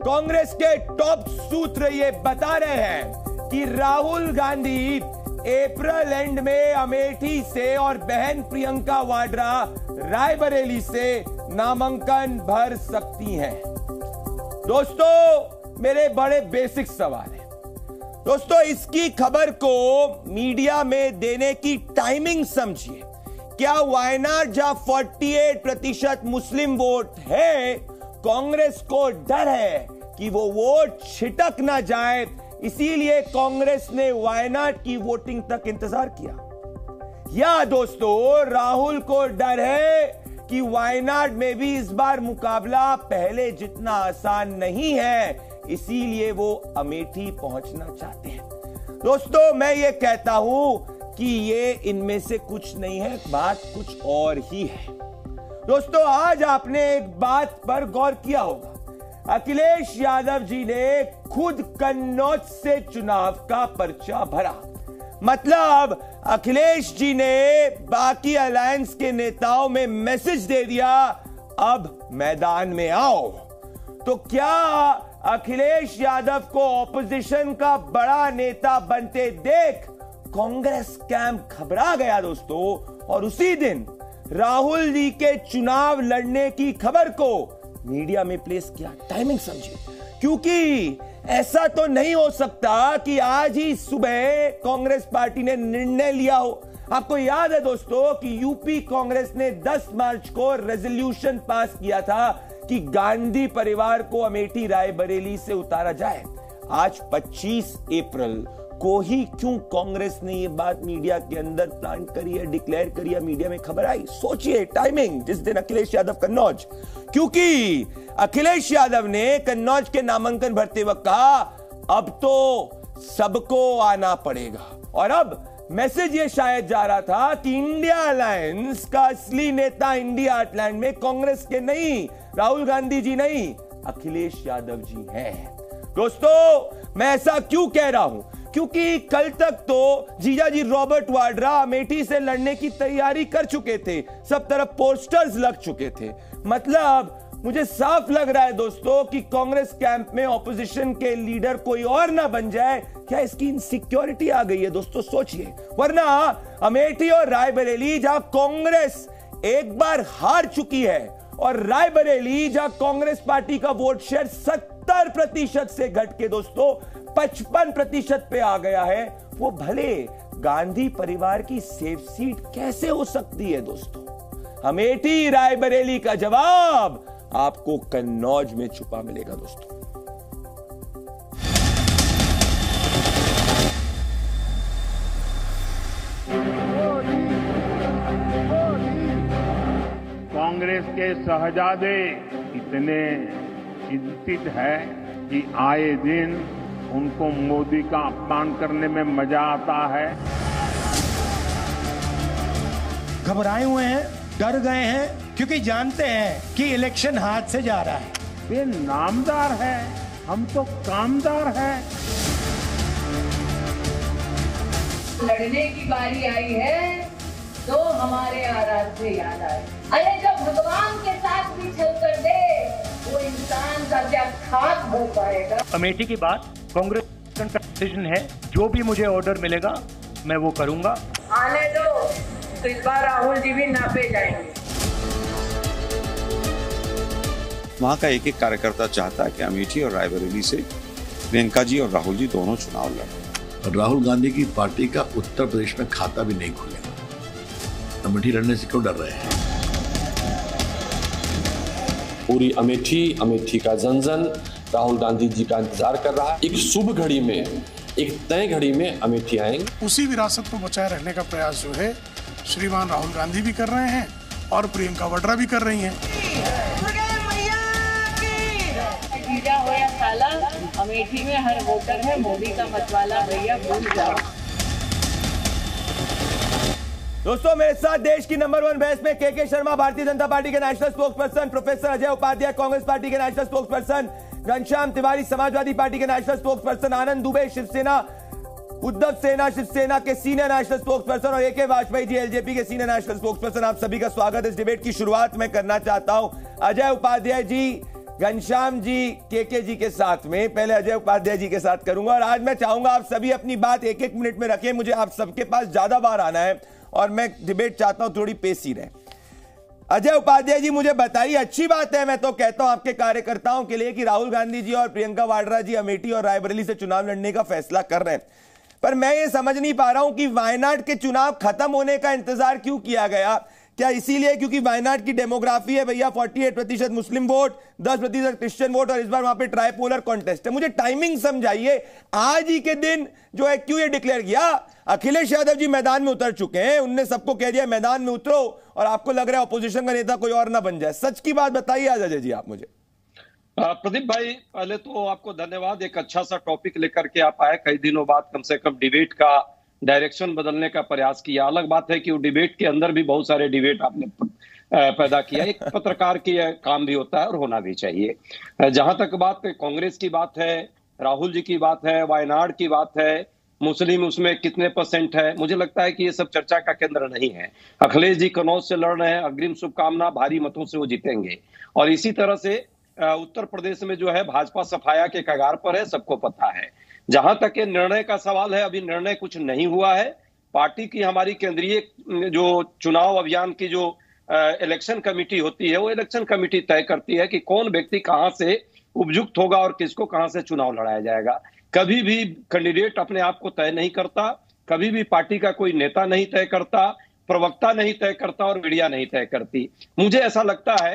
कांग्रेस के टॉप सूत्र ये बता रहे हैं कि राहुल गांधी अप्रैल एंड में अमेठी से और बहन प्रियंका वाड्रा रायबरेली से नामांकन भर सकती हैं। दोस्तों, मेरे बड़े बेसिक सवाल है। दोस्तों, इसकी खबर को मीडिया में देने की टाइमिंग समझिए। क्या वायनाड जहां 48% मुस्लिम वोट है, कांग्रेस को डर है कि वो वोट छिटक ना जाए, इसीलिए कांग्रेस ने वायनाड की वोटिंग तक इंतजार किया? या दोस्तों, राहुल को डर है कि वायनाड में भी इस बार मुकाबला पहले जितना आसान नहीं है, इसीलिए वो अमेठी पहुंचना चाहते हैं? दोस्तों, मैं ये कहता हूं कि ये इनमें से कुछ नहीं है, बात कुछ और ही है। दोस्तों, आज आपने एक बात पर गौर किया होगा। अखिलेश यादव जी ने खुद कन्नौज से चुनाव का पर्चा भरा। मतलब अखिलेश जी ने बाकी अलायंस के नेताओं में मैसेज दे दिया, अब मैदान में आओ। तो क्या अखिलेश यादव को ऑपोजिशन का बड़ा नेता बनते देख कांग्रेस कैंप घबरा गया दोस्तों, और उसी दिन राहुल जी के चुनाव लड़ने की खबर को मीडिया में प्लेस किया? टाइमिंग समझिए, क्योंकि ऐसा तो नहीं हो सकता कि आज ही सुबह कांग्रेस पार्टी ने निर्णय लिया हो। आपको याद है दोस्तों कि यूपी कांग्रेस ने 10 मार्च को रेजोल्यूशन पास किया था कि गांधी परिवार को अमेठी रायबरेली से उतारा जाए। आज 25 अप्रैल को ही क्यों कांग्रेस ने यह बात मीडिया के अंदर प्लांट करी है, डिक्लेयर करी है, मीडिया में खबर आई? सोचिए टाइमिंग, जिस दिन अखिलेश यादव कन्नौज, क्योंकि अखिलेश यादव ने कन्नौज के नामांकन भरते वक्त कहा अब तो सबको आना पड़ेगा। और अब मैसेज ये शायद जा रहा था कि इंडिया अलायंस का असली नेता इंडिया आर्टलैंड में कांग्रेस के नहीं, राहुल गांधी जी नहीं, अखिलेश यादव जी हैं। दोस्तों, मैं ऐसा क्यों कह रहा हूं? क्योंकि कल तक तो जीजाजी रॉबर्ट वाड्रा अमेठी से लड़ने की तैयारी कर चुके थे, सब तरफ पोस्टर्स लग चुके थे। मतलब मुझे साफ लग रहा है दोस्तों कि कांग्रेस कैंप में ऑपोजिशन के लीडर कोई और ना बन जाए। क्या इसकी इनसिक्योरिटी आ गई है दोस्तों? सोचिए, वरना अमेठी और रायबरेली जहां कांग्रेस एक बार हार चुकी है और रायबरेली जहां कांग्रेस पार्टी का वोट शेयर 70% से घट के दोस्तों 55% पे आ गया है, वो भले गांधी परिवार की सेफ सीट कैसे हो सकती है दोस्तों? अमेठी रायबरेली का जवाब आपको कन्नौज में छुपा मिलेगा दोस्तों। कांग्रेस के शहजादे इतने चिंतित है कि आए दिन उनको मोदी का अपमान करने में मजा आता है। घबराए हुए हैं, डर गए हैं, क्योंकि जानते हैं कि इलेक्शन हाथ से जा रहा है। वे नामदार है, हम तो कामदार हैं। लड़ने की बारी आई है तो हमारे आराध्य याद आए। अरे जब भगवान के साथ भी छल कर दे, वो इंसान का क्या खाक हो पाएगा? अमेठी की बात कांग्रेस का डिसीजन है, जो भी मुझे ऑर्डर मिलेगा मैं वो करूंगा। आने दो, तो इस बार राहुल जी भी नापे जाएंगे। वहाँ का एक एक कार्यकर्ता चाहता है कि अमेठी और रायबरेली से प्रियंका जी और राहुल जी दोनों चुनाव लड़ें। राहुल गांधी की पार्टी का उत्तर प्रदेश में खाता भी नहीं खुलेगा। अमेठी लड़ने से क्यों डर रहे हैं? पूरी अमेठी का जन राहुल गांधी जी का इंतजार कर रहा है। एक शुभ घड़ी में, एक तय घड़ी में अमेठी आएंगे। उसी विरासत को बचाए रखने का प्रयास जो है श्रीमान राहुल गांधी भी कर रहे हैं और प्रियंका वाड्रा भी कर रही हैं। जीजा हो या साला, अमेठी में हर वोटर है मोदी का मतवाला, भैया भूल जाओ। दोस्तों, मेरे साथ देश की नंबर 1 बहस में के शर्मा, भारतीय जनता पार्टी के national spokesperson, professor Ajay Upadhyay, Congress party के national spokesperson, Ghanshyam Tiwari, Samajwadi party के नेशनल स्पोक्सपर्सन, आनंद दुबे, शिवसेना, उद्धव सेना शिवसेना के सीनियर नेशनल स्पोक्सपर्सन, और ए.के. वाजपेयी जी एलजेपी के सीनियर नेशनल स्पोक्सपर्सन। आप सभी का स्वागत। इस डिबेट की शुरुआत में करना चाहता हूं अजय उपाध्याय जी, घनश्याम जी केके जी के साथ में, पहले अजय उपाध्याय जी के साथ करूंगा। और आज मैं चाहूंगा आप सभी अपनी बात एक एक मिनट में रखें, मुझे आप सबके पास ज्यादा बार आना है और मैं डिबेट चाहता हूं थोड़ी पेशी रहे। अजय उपाध्याय जी मुझे बताइए, अच्छी बात है, मैं तो कहता हूं आपके कार्यकर्ताओं के लिए कि राहुल गांधी जी और प्रियंका वाड्रा जी अमेठी और रायबरेली से चुनाव लड़ने का फैसला कर रहे हैं, पर मैं ये समझ नहीं पा रहा हूं कि वायनाड के चुनाव खत्म होने का इंतजार क्यों किया गया। क्या इसीलिए क्योंकि वायनाड की डेमोग्राफी है भैया, 48% मुस्लिम वोट, 10% क्रिश्चियन वोट और इस बार वहां पे ट्राइपोलर कॉन्टेस्ट है। मुझे टाइमिंग समझाइए, आज ही के दिन जो है क्यों ये डिक्लेयर किया। अखिलेश यादव जी मैदान में उतर चुके हैं, उनने सबको कह दिया मैदान में उतरो, और आपको लग रहा है अपोजिशन का नेता कोई और ना बन जाए। सच की बात बताइए आज अजय जी आप मुझे। प्रदीप भाई, पहले तो आपको धन्यवाद, एक अच्छा सा टॉपिक लेकर के आप आए। कई दिनों बाद कम से कम डिबेट का डायरेक्शन बदलने का प्रयास किया। अलग बात है कि वो डिबेट के अंदर भी बहुत सारे डिबेट आपने पैदा किया। एक पत्रकार की काम भी होता है और होना भी चाहिए। जहां तक बात कांग्रेस की बात है, राहुल जी की बात है, वायनाड की बात है, मुस्लिम उसमें कितने % है, मुझे लगता है कि ये सब चर्चा का केंद्र नहीं है। अखिलेश जी कनौज से लड़ रहे हैं, अग्रिम शुभकामना, भारी मतों से वो जीतेंगे। और इसी तरह से उत्तर प्रदेश में जो है भाजपा सफाया के कगार पर है, सबको पता है। जहां तक ये निर्णय का सवाल है, अभी निर्णय कुछ नहीं हुआ है। पार्टी की हमारी केंद्रीय जो चुनाव अभियान की जो इलेक्शन कमेटी होती है, वो इलेक्शन कमेटी तय करती है कि कौन व्यक्ति कहां से उपयुक्त होगा और किसको कहां से चुनाव लड़ाया जाएगा। कभी भी कैंडिडेट अपने आप को तय नहीं करता, कभी भी पार्टी का कोई नेता नहीं तय करता, प्रवक्ता नहीं तय करता और मीडिया नहीं तय करती। मुझे ऐसा लगता है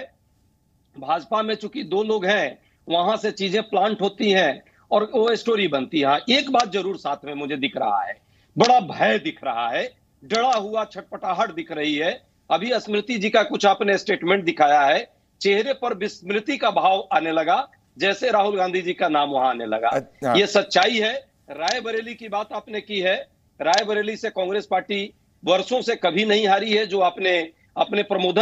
भाजपा में चूंकि 2 लोग हैं, वहां से चीजें प्लांट होती हैं और वो स्टोरी बनती है। एक बात जरूर साथ में मुझे दिख रहा है, बड़ा भय दिख रहा है, डरा हुआ छटपटाहट दिख रही है। अभी स्मृति जी का कुछ आपने स्टेटमेंट दिखाया है, चेहरे पर विस्मृति का भाव आने लगा, जैसे राहुल गांधी जी का नाम वहां आने लगा। ये सच्चाई है। रायबरेली की बात आपने की है, रायबरेली से कांग्रेस पार्टी वर्षों से कभी नहीं हारी है, जो आपने अपने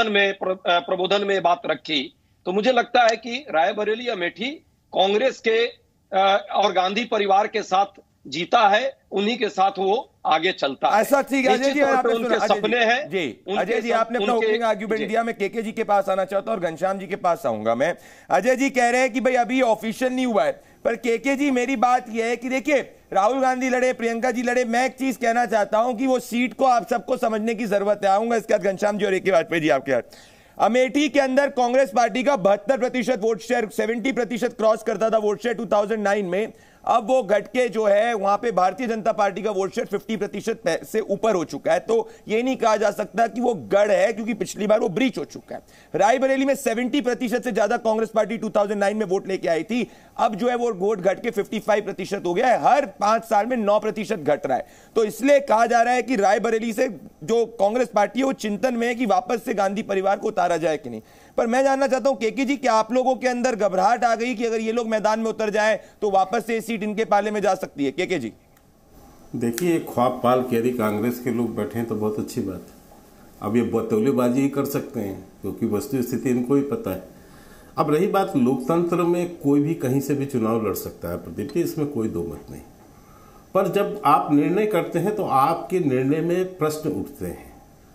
प्रबोधन में बात रखी। तो मुझे लगता है कि रायबरेली अमेठी कांग्रेस के और गांधी परिवार के साथ जीता है, उन्हीं के साथ वो आगे चलता है। ऐसा ठीक है अजय जी, उनके सपने हैं जी। अजय जी आपने अपना ओपनिंग आर्ग्यूमेंट दिया, मैं केके जी के पास आना चाहता हूं और घनश्याम जी के पास आऊंगा मैं। अजय जी कह रहे हैं कि भाई अभी ऑफिशियल नहीं हुआ है, पर केके जी मेरी बात यह है कि देखिए राहुल गांधी लड़े, प्रियंका जी लड़े, मैं एक चीज कहना चाहता हूं कि वो सीट को आप सबको समझने की जरूरत है। आऊंगा इसके बाद घनश्याम जी और एक वाजपेयी जी आपके साथ। अमेठी के अंदर कांग्रेस पार्टी का 72% वोट शेयर, 70% क्रॉस करता था वोट शेयर 2009 में। अब वो घट के जो है वहां पे भारतीय जनता पार्टी का वोट शेयर 50% से ऊपर हो चुका है। तो ये नहीं कहा जा सकता कि वो गढ़ है, क्योंकि पिछली बार वो ब्रीच हो चुका है। रायबरेली में 70% से ज्यादा कांग्रेस पार्टी 2009 में वोट लेके आई थी, अब जो है वो वोट घट के 55% हो गया है। हर 5 साल में 9% घट रहा है। तो इसलिए कहा जा रहा है कि रायबरेली से जो कांग्रेस पार्टी है वो चिंतन में है कि वापस से गांधी परिवार को उतारा जाए कि नहीं। पर मैं जानना चाहता हूं केके जी, क्या आप लोगों के अंदर घबराहट आ गई कि अगर ये लोग मैदान में उतर जाएं तो वापस से सीट इनके पाले में जा सकती है? केके जी देखिए, ख्वाब पाल के यदि कांग्रेस के लोग बैठे हैं तो बहुत अच्छी बात है। अब ये बतौलेबाजी ही कर सकते हैं, क्योंकि वस्तु स्थिति इनको ही पता है। अब रही बात लोकतंत्र में, कोई भी कहीं से भी चुनाव लड़ सकता है प्रदीप जी, इसमें कोई दो मत नहीं। पर जब आप निर्णय करते हैं तो आपके निर्णय में प्रश्न उठते हैं।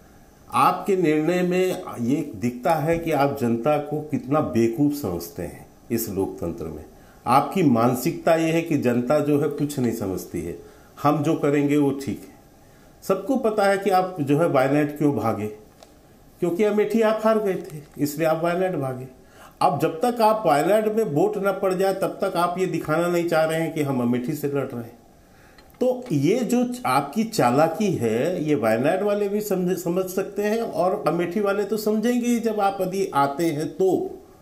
आपके निर्णय में ये दिखता है कि आप जनता को कितना बेवकूफ समझते हैं। इस लोकतंत्र में आपकी मानसिकता ये है कि जनता जो है कुछ नहीं समझती है, हम जो करेंगे वो ठीक है। सबको पता है कि आप जो है वायनाड क्यों भागे, क्योंकि अमेठी आप हार गए थे, इसलिए आप वायनाड भागे। अब जब तक आप वायनाड में वोट न पड़ जाए तब तक आप ये दिखाना नहीं चाह रहे हैं कि हम अमेठी से लड़ रहे हैं। तो ये जो आपकी चालाकी है, ये वायनाड वाले भी समझ सकते हैं और अमेठी वाले तो समझेंगे ही जब आप यदि आते हैं तो,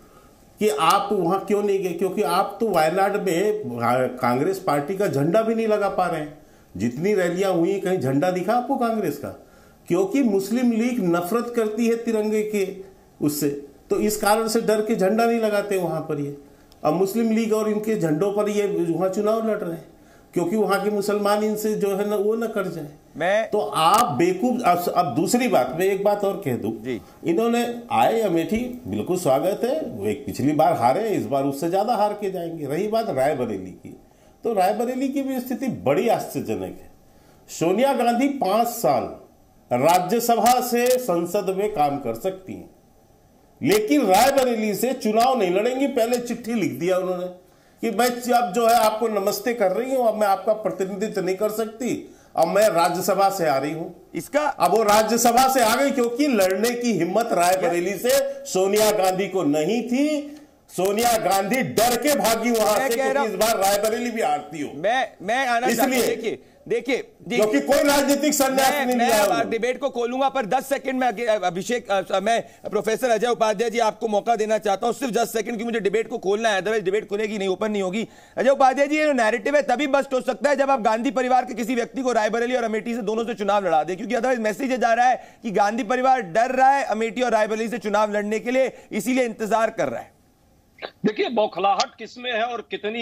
कि आप वहां क्यों नहीं गए। क्योंकि आप तो वायनाड में कांग्रेस पार्टी का झंडा भी नहीं लगा पा रहे हैं। जितनी रैलियां हुई, कहीं झंडा दिखा आपको कांग्रेस का? क्योंकि मुस्लिम लीग नफरत करती है तिरंगे के उससे, तो इस कारण से डर के झंडा नहीं लगाते वहां पर। ये अब मुस्लिम लीग और इनके झंडों पर ये वहां चुनाव लड़ रहे हैं, क्योंकि वहां के मुसलमान इनसे जो है ना वो न कर जाए। मैं तो आप बेवकूफ। अब दूसरी बात, मैं एक बात और कह दूं, इन्होंने आए अमेठी, बिल्कुल स्वागत है। वो एक पिछली बार हारे, इस बार उससे ज्यादा हार के जाएंगे। रही बात रायबरेली की, तो रायबरेली की भी स्थिति बड़ी आश्चर्यजनक है। सोनिया गांधी 5 साल राज्यसभा से संसद में काम कर सकती हैं, लेकिन रायबरेली से चुनाव नहीं लड़ेंगी। पहले चिट्ठी लिख दिया उन्होंने कि मैं अब जो है आपको नमस्ते कर रही हूं, अब मैं आपका प्रतिनिधित्व नहीं कर सकती, अब मैं राज्यसभा से आ रही हूं। इसका अब वो राज्यसभा से आ गई क्योंकि लड़ने की हिम्मत रायबरेली से सोनिया गांधी को नहीं थी। सोनिया गांधी डर के भागी वहां से, क्योंकि इस बार रायबरेली भी हारती हो। मैं आना चाहता हूं, देखिए क्योंकि कोई राजनीतिक संन्यास नहीं लिया। मैं डिबेट को खोलूंगा पर 10 सेकंड में अभिषेक, मैं प्रोफेसर अजय उपाध्याय जी आपको मौका देना चाहता हूं, सिर्फ 10 सेकंड की मुझे डिबेट को खोलना है, अदरवाइज डिबेट खुलेगी नहीं, ओपन नहीं होगी। अजय उपाध्याय जी, ये नैरेटिव है तभी बस्ट हो सकता है जब आप गांधी परिवार के किसी व्यक्ति को रायबरेली और अमेठी से दोनों से चुनाव लड़ा दे, क्योंकि अदरवाइज मैसेज जा रहा है कि गांधी परिवार डर रहा है अमेठी और रायबरेली से चुनाव लड़ने के लिए, इसीलिए इंतजार कर रहा है। देखिए, बौखलाहट किसमें है और कितनी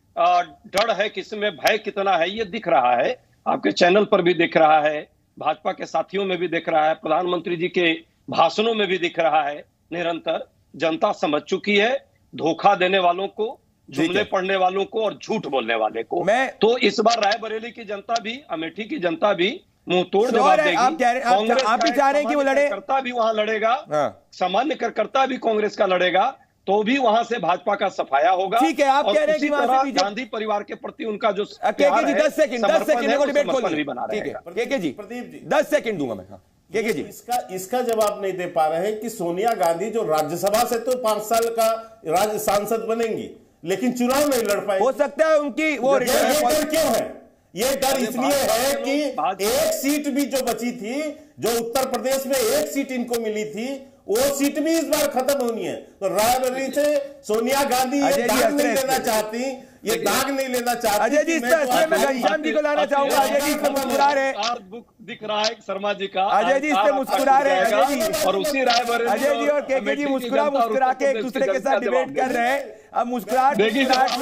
डर है, किसमें भय कितना है, ये दिख रहा है। आपके चैनल पर भी दिख रहा है, भाजपा के साथियों में भी दिख रहा है, प्रधानमंत्री जी के भाषणों में भी दिख रहा है। निरंतर जनता समझ चुकी है धोखा देने वालों को, जुमले पढ़ने वालों को और झूठ बोलने वाले को। तो इस बार रायबरेली की जनता भी, अमेठी की जनता भी मुंह तोड़ जवाब देगी। आप भी चाह रहे हैं कि वो लड़े, कार्यकर्ता भी वहां लड़ेगा, सामान्य कार्यकर्ता भी कांग्रेस का लड़ेगा, तो भी वहां से भाजपा का सफाया होगा। ठीक है, आप कह रहे हैं कि वहां से गांधी परिवार के प्रति उनका जो केके जी 10 सेकंड को डिबेट खोल बना ठीक है केके जी, 10 सेकंड दूंगा मैं। केके जी, इसका जवाब नहीं दे पा रहे हैं कि सोनिया गांधी जो राज्यसभा से तो 5 साल का राज्य सांसद बनेंगी, लेकिन चुनाव नहीं लड़ पाएंगी। हो सकता है उनकी वो डर क्यों है? ये डर इसलिए है कि एक सीट भी जो बची थी, जो उत्तर प्रदेश में एक सीट इनको मिली थी, वो सीट भी इस बार खत्म होनी है। तो रायबरेली से सोनिया गांधी ये दाग नहीं लेना चाहती, ये दाग नहीं लेना चाहती। अजय जी, इस पर मैं घनश्याम जी को लाना चाहूंगा। अजय जी इस पे मुस्कुरा रहे, दिख रहा है शर्मा जी का। अजय जी इस पे मुस्कुरा रहे हैं, अजय जी और उसी रायबरेली, अजय जी और केके जी मुस्कुरा के एक दूसरे के साथ डिबेट कर रहे हैं। अब मुस्कुराहट में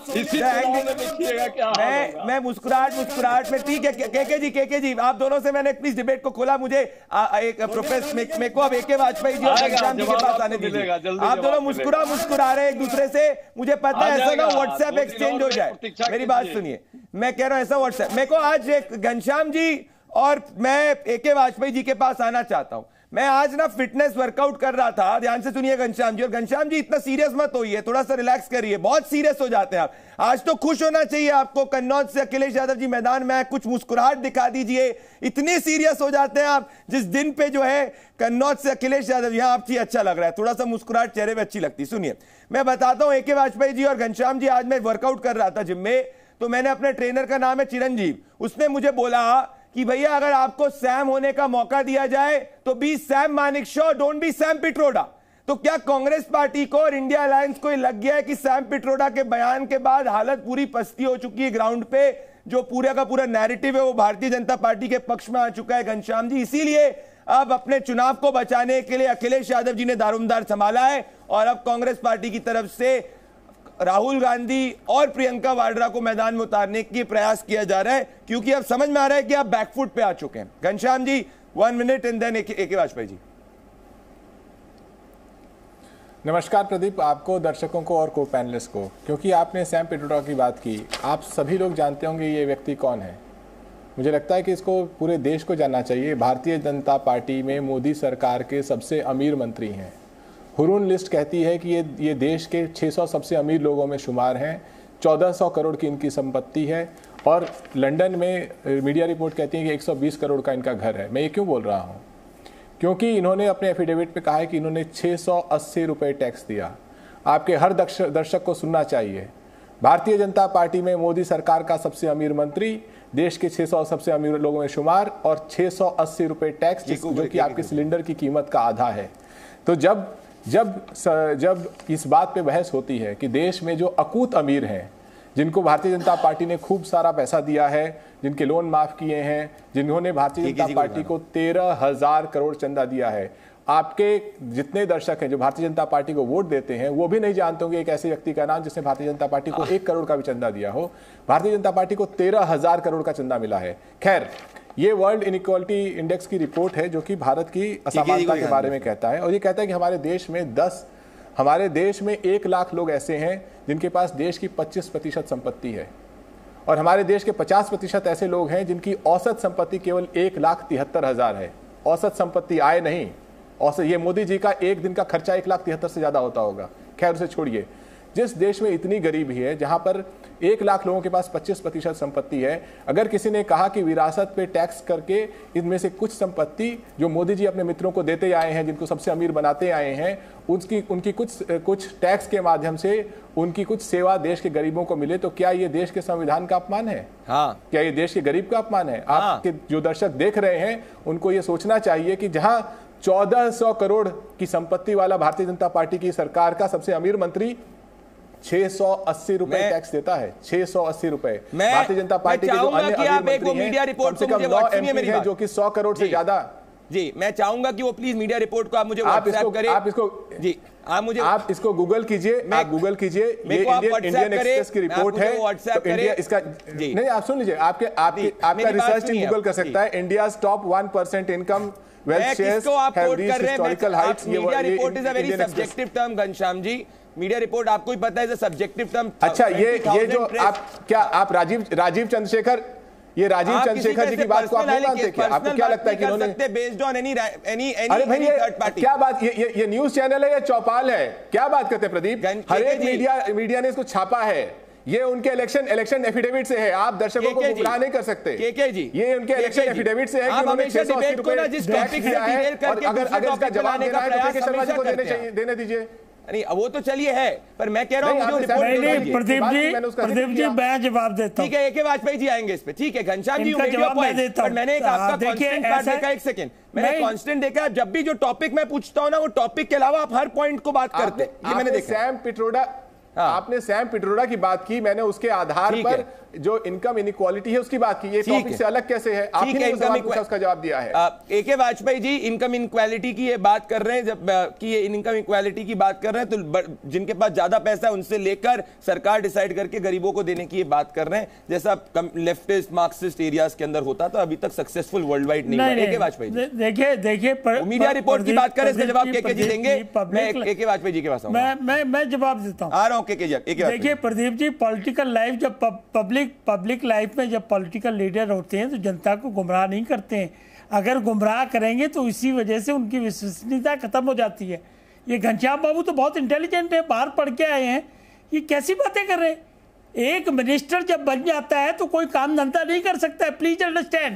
मैं मुस्कुराहट में ठीक है। केके जी आप दोनों से मैंने प्लीज डिबेट को खोला, मुझे एक प्रोफेसर मेरे को अब AK वाजपेयी जी और घनश्याम जी के पास आने दीजिए। आप दोनों मुस्कुरा रहे एक दूसरे से, मुझे पता है ऐसा ना व्हाट्सएप एक्सचेंज हो जाए। मेरी बात सुनिए, मैं कह रहा हूं ऐसा व्हाट्सएप, मेरे को आज एक घनश्याम जी और मैं AK वाजपेयी जी के पास आना चाहता हूं। मैं आज ना फिटनेस वर्कआउट कर रहा था, ध्यान से सुनिए घनश्याम जी, और घनश्याम जी इतना सीरियस मत होइए, थोड़ा सा रिलैक्स करिए, बहुत सीरियस हो जाते हैं आप। आज तो खुश होना चाहिए आपको, कन्नौज से अखिलेश यादव जी मैदान में, कुछ मुस्कुराहट दिखा दीजिए। इतने सीरियस हो जाते हैं आप जिस दिन पे जो है कन्नौज से अखिलेश यादव, यहां आपकी अच्छा लग रहा है, थोड़ा सा मुस्कुराहट चेहरे पे अच्छी लगती। सुनिए, मैं बताता हूं AK वाजपेयी जी और घनश्याम जी, आज मैं वर्कआउट कर रहा था जिम में, तो मैंने अपने ट्रेनर का नाम है चिरंजीव, उसने मुझे बोला कि भैया अगर आपको सैम होने का मौका दिया जाए तो be Sam Manekshaw, don't be Sam Pitroda. तो क्या कांग्रेस पार्टी को और इंडिया अलायंस को लग गया है कि सैम पिट्रोडा के बयान के बाद हालत पूरी पस्ती हो चुकी है ग्राउंड पे, जो पूरा का पूरा नैरेटिव है वो भारतीय जनता पार्टी के पक्ष में आ चुका है घनश्याम जी, इसीलिए अब अपने चुनाव को बचाने के लिए अखिलेश यादव जी ने दारोमदार संभाला है और अब कांग्रेस पार्टी की तरफ से राहुल गांधी और प्रियंका वाड्रा को मैदान में उतारने की प्रयास किया जा रहा है, क्योंकि अब समझ में आ रहा है कि आप बैकफुट पे आ चुके हैं। Ghanshyam ji 1 minute and then AK Vajpayee ji. नमस्कार प्रदीप, आपको, दर्शकों को और को पैनलिस्ट को। क्योंकि आपने सैम पिट्रोडा की बात की, आप सभी लोग जानते होंगे ये व्यक्ति कौन है। मुझे लगता है कि इसको पूरे देश को जानना चाहिए। भारतीय जनता पार्टी में मोदी सरकार के सबसे अमीर मंत्री हैं। हुरून लिस्ट कहती है कि ये देश के 600 सबसे अमीर लोगों में शुमार हैं। 1400 करोड़ की इनकी संपत्ति है और लंदन में मीडिया रिपोर्ट कहती है कि 120 करोड़ का इनका घर है। मैं ये क्यों बोल रहा हूँ? क्योंकि इन्होंने अपने एफिडेविट पे कहा है कि इन्होंने 680 रुपये टैक्स दिया। आपके हर दर्शक को सुनना चाहिए, भारतीय जनता पार्टी में मोदी सरकार का सबसे अमीर मंत्री, देश के 600 सबसे अमीर लोगों में शुमार और 680 रुपये टैक्स, जो कि आपके सिलेंडर की कीमत का आधा है। तो जब इस बात पे बहस होती है कि देश में जो अकूत अमीर हैं, जिनको भारतीय जनता पार्टी ने खूब सारा पैसा दिया है, जिनके लोन माफ किए हैं, जिन्होंने भारतीय जनता पार्टी को 13,000 करोड़ चंदा दिया है, आपके जितने दर्शक हैं जो भारतीय जनता पार्टी को वोट देते हैं वो भी नहीं जानते होंगे एक ऐसे व्यक्ति का नाम जिसने भारतीय जनता पार्टी को 1 करोड़ का भी चंदा दिया हो। भारतीय जनता पार्टी को 13,000 करोड़ का चंदा मिला है। खैर, ये वर्ल्ड इनइक्वालिटी इंडेक्स की रिपोर्ट है जो कि भारत की असमानता के बारे में कहता है, और ये कहता है कि हमारे देश में 1 लाख लोग ऐसे हैं जिनके पास देश की 25% संपत्ति है, और हमारे देश के 50% ऐसे लोग हैं जिनकी औसत संपत्ति केवल 1,73,000 है। औसत संपत्ति, आय नहीं, और ये मोदी जी का एक दिन का खर्चा 1,73,000 से ज्यादा होता होगा। खैर उसे छोड़िए। जिस देश में इतनी गरीबी है, जहां पर 1 लाख लोगों के पास 25% संपत्ति है, अगर किसी ने कहा कि विरासत पे टैक्स करके इनमें से कुछ संपत्ति जो मोदी जी अपने मित्रों को देते आए हैं, जिनको सबसे अमीर बनाते आए हैं, उनकी कुछ टैक्स के माध्यम से उनकी कुछ सेवा देश के गरीबों को मिले, तो क्या ये देश के संविधान का अपमान है? हाँ। क्या ये देश के गरीब का अपमान है? आपके जो दर्शक देख रहे हैं उनको ये सोचना चाहिए कि जहां 1400 करोड़ की संपत्ति वाला भारतीय जनता पार्टी की सरकार का सबसे अमीर मंत्री 680 रुपए टैक्स देता है, 680 रुपए। भारतीय जनता पार्टी के जो अन्य अमीर मंत्री हैं, कम से कम 9 एमपी हैं जो कि 100 करोड़ से ज्यादा। जी, मैं चाहूंगा कि वो प्लीज मीडिया रिपोर्ट को आप मुझे व्हाट्सएप करें। आप इसको गूगल कीजिए, आप गूगल कीजिए, ये इंडियन एक्सप्रेस की रिपोर्ट है। तो इंडिया इसका नहीं, आप सुन लीजिए, आपका रिसर्च टीम गूगल कर सकता है। India's top 1% income wealth shares have reached historical heights. Media report is a very subjective term Ghanshyam ji. Media report आपको ही पता है, सब्जेक्टिव टर्म। अच्छा, ये जो आप राजीव चंद्रशेखर, ये राजीव चंद्रशेखर जी की बात को आप नहीं मानते क्या? आपको क्या लगता है कि उन्होंने बेस्ड ऑन एनी अरे भाई थर्ड पार्टी? क्या बात, ये न्यूज चैनल है या चौपाल है? क्या बात करते हैं प्रदीप? हर एक मीडिया ने इसको छापा है। ये उनके इलेक्शन एफिडेविट से है। आप दर्शकों को गुमराह नहीं कर सकते। ये उनके इलेक्शन एफिडेविट से है कि उन्होंने 680 रुपए टैक्स दिया है। और अगर इसका जवाब देना है तो के शर्मा जी को देने दीजिए। नहीं, वो तो चलिए है, पर मैं कह रहा हूँ प्रदीप जी मैं जवाब देता हूँ। ठीक है, ए के वाजपेयी जी आएंगे इस पे। ठीक है घनश्याम जी, मैंने एक आपका कांस्टेंट पार्ट देखा। एक सेकंड, मैंने कांस्टेंट देखा, जब भी जो टॉपिक मैं पूछता हूँ ना, वो टॉपिक के अलावा आप हर पॉइंट को बात करते हैं। ये मैंने देखा। सैम पिट्रोडा, आपने सैम पिट्रोडा की बात की, मैंने उसके आधार पर जो इनकम इनइक्वालिटी है उसकी बात की। ये टॉपिक से अलग कैसे है? आपने उसका जवाब दिया है। A K. Vajpayee ji income inequality की ये बात कर रहे हैं, जब कि ये इनकम इक्वालिटी की बात कर रहे हैं, तो जिनके पास ज्यादा पैसा है उनसे लेकर सरकार डिसाइड करके गरीबों को देने की ये बात कर रहे हैं, जैसा लेफ्टिस्ट मार्क्सिस्ट एरियाज के अंदर होता, तो अभी तक सक्सेसफुल वर्ल्ड वाइड नहीं है। ए.के. वाजपेयी जी देखिए मीडिया रिपोर्ट की बात करें, इसका जवाब के जी देंगे। मैं ए.के. वाजपेयी जी के पास मैं जवाब देता हूँ, आ रहा हूँ। देखिए प्रदीप जी, पॉलिटिकल लाइफ जब पब्लिक लाइफ में जब पॉलिटिकल लीडर होते हैं तो जनता को गुमराह नहीं करते हैं। अगर गुमराह करेंगे तो इसी वजह से उनकी विश्वसनीयता खत्म हो जाती है। ये घनश्याम बाबू तो बहुत इंटेलिजेंट है, बाहर पढ़ के आए हैं, ये कैसी बातें कर रहे हैं? एक मिनिस्टर जब बन जाता है तो कोई काम धंधा नहीं कर सकता है, प्लीज अंडरस्टैंड।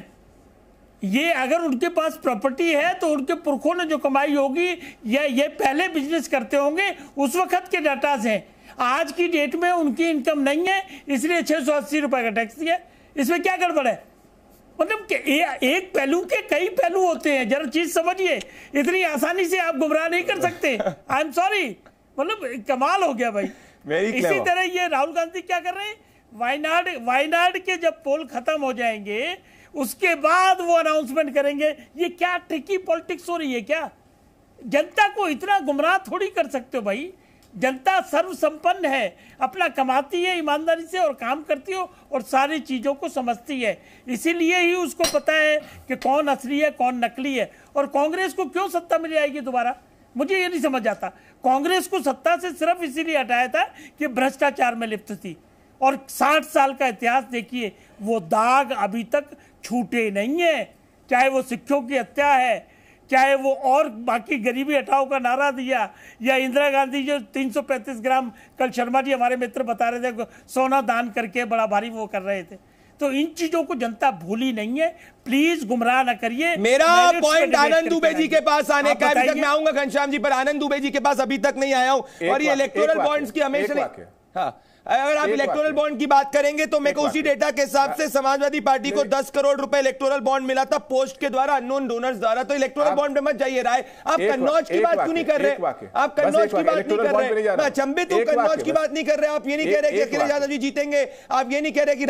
ये अगर उनके पास प्रॉपर्टी है तो उनके पुरखों ने जो कमाई होगी या ये पहले बिजनेस करते होंगे, उस वक्त के डाटाज हैं। आज की डेट में उनकी इनकम नहीं है, इसलिए 680 रुपए का टैक्स दिया। इसमें क्या गड़बड़ है? मतलब एक पहलू के कई पहलू होते हैं, जरा चीज समझिए। इतनी आसानी से आप गुमराह नहीं कर सकते। आई एम सॉरी, मतलब कमाल हो गया भाई। इसी तरह ये राहुल गांधी क्या कर रहे हैं, वायनाड के जब पोल खत्म हो जाएंगे उसके बाद वो अनाउंसमेंट करेंगे। ये क्या ट्रिकी पॉलिटिक्स हो रही है क्या? जनता को इतना गुमराह थोड़ी कर सकते हो भाई। जनता सर्वसंपन्न है, अपना कमाती है ईमानदारी से और काम करती हो और सारी चीजों को समझती है। इसीलिए ही उसको पता है कि कौन असली है कौन नकली है। और कांग्रेस को क्यों सत्ता मिल जाएगी दोबारा, मुझे ये नहीं समझ आता। कांग्रेस को सत्ता से सिर्फ इसीलिए हटाया था कि भ्रष्टाचार में लिप्त थी। और 60 साल का इतिहास देखिए, वो दाग अभी तक छूटे नहीं है। चाहे वो सिखों की हत्या है, चाहे वो और बाकी गरीबी हटाओ का नारा दिया, या इंदिरा गांधी जो 335 ग्राम, कल शर्मा जी हमारे मित्र बता रहे थे, सोना दान करके बड़ा भारी वो कर रहे थे। तो इन चीजों को जनता भूली नहीं है, प्लीज गुमराह ना करिए। मेरा पॉइंट आनंद दुबे जी के पास आने का, अभी तक मैं आऊंगा घनश्याम जी पर, आनंद दुबे जी के पास अभी तक नहीं आया हूं। और ये इलेक्टोरल बॉन्ड्स की हमेशा, हाँ, अगर आप इलेक्टोरल बॉन्ड की बात करेंगे तो मेरे को उसी डेटा के हिसाब से समाजवादी पार्टी को 10 करोड़ रुपए इलेक्टोरल बॉन्ड मिला था पोस्ट के द्वारा, अननोन डोनर्स द्वारा। तो इलेक्टोरल बॉन्ड में मत जाइए राय। आप कन्नौज की बात क्यों नहीं कर रहे? आप कन्नौज की बात नहीं कर रहे। मैं अचंभित हूं, कन्नौज की बात नहीं कर रहे। आप ये नहीं कह रहे कि अखिलेश यादव जी जीतेंगे। आप ये नहीं कह रहे कि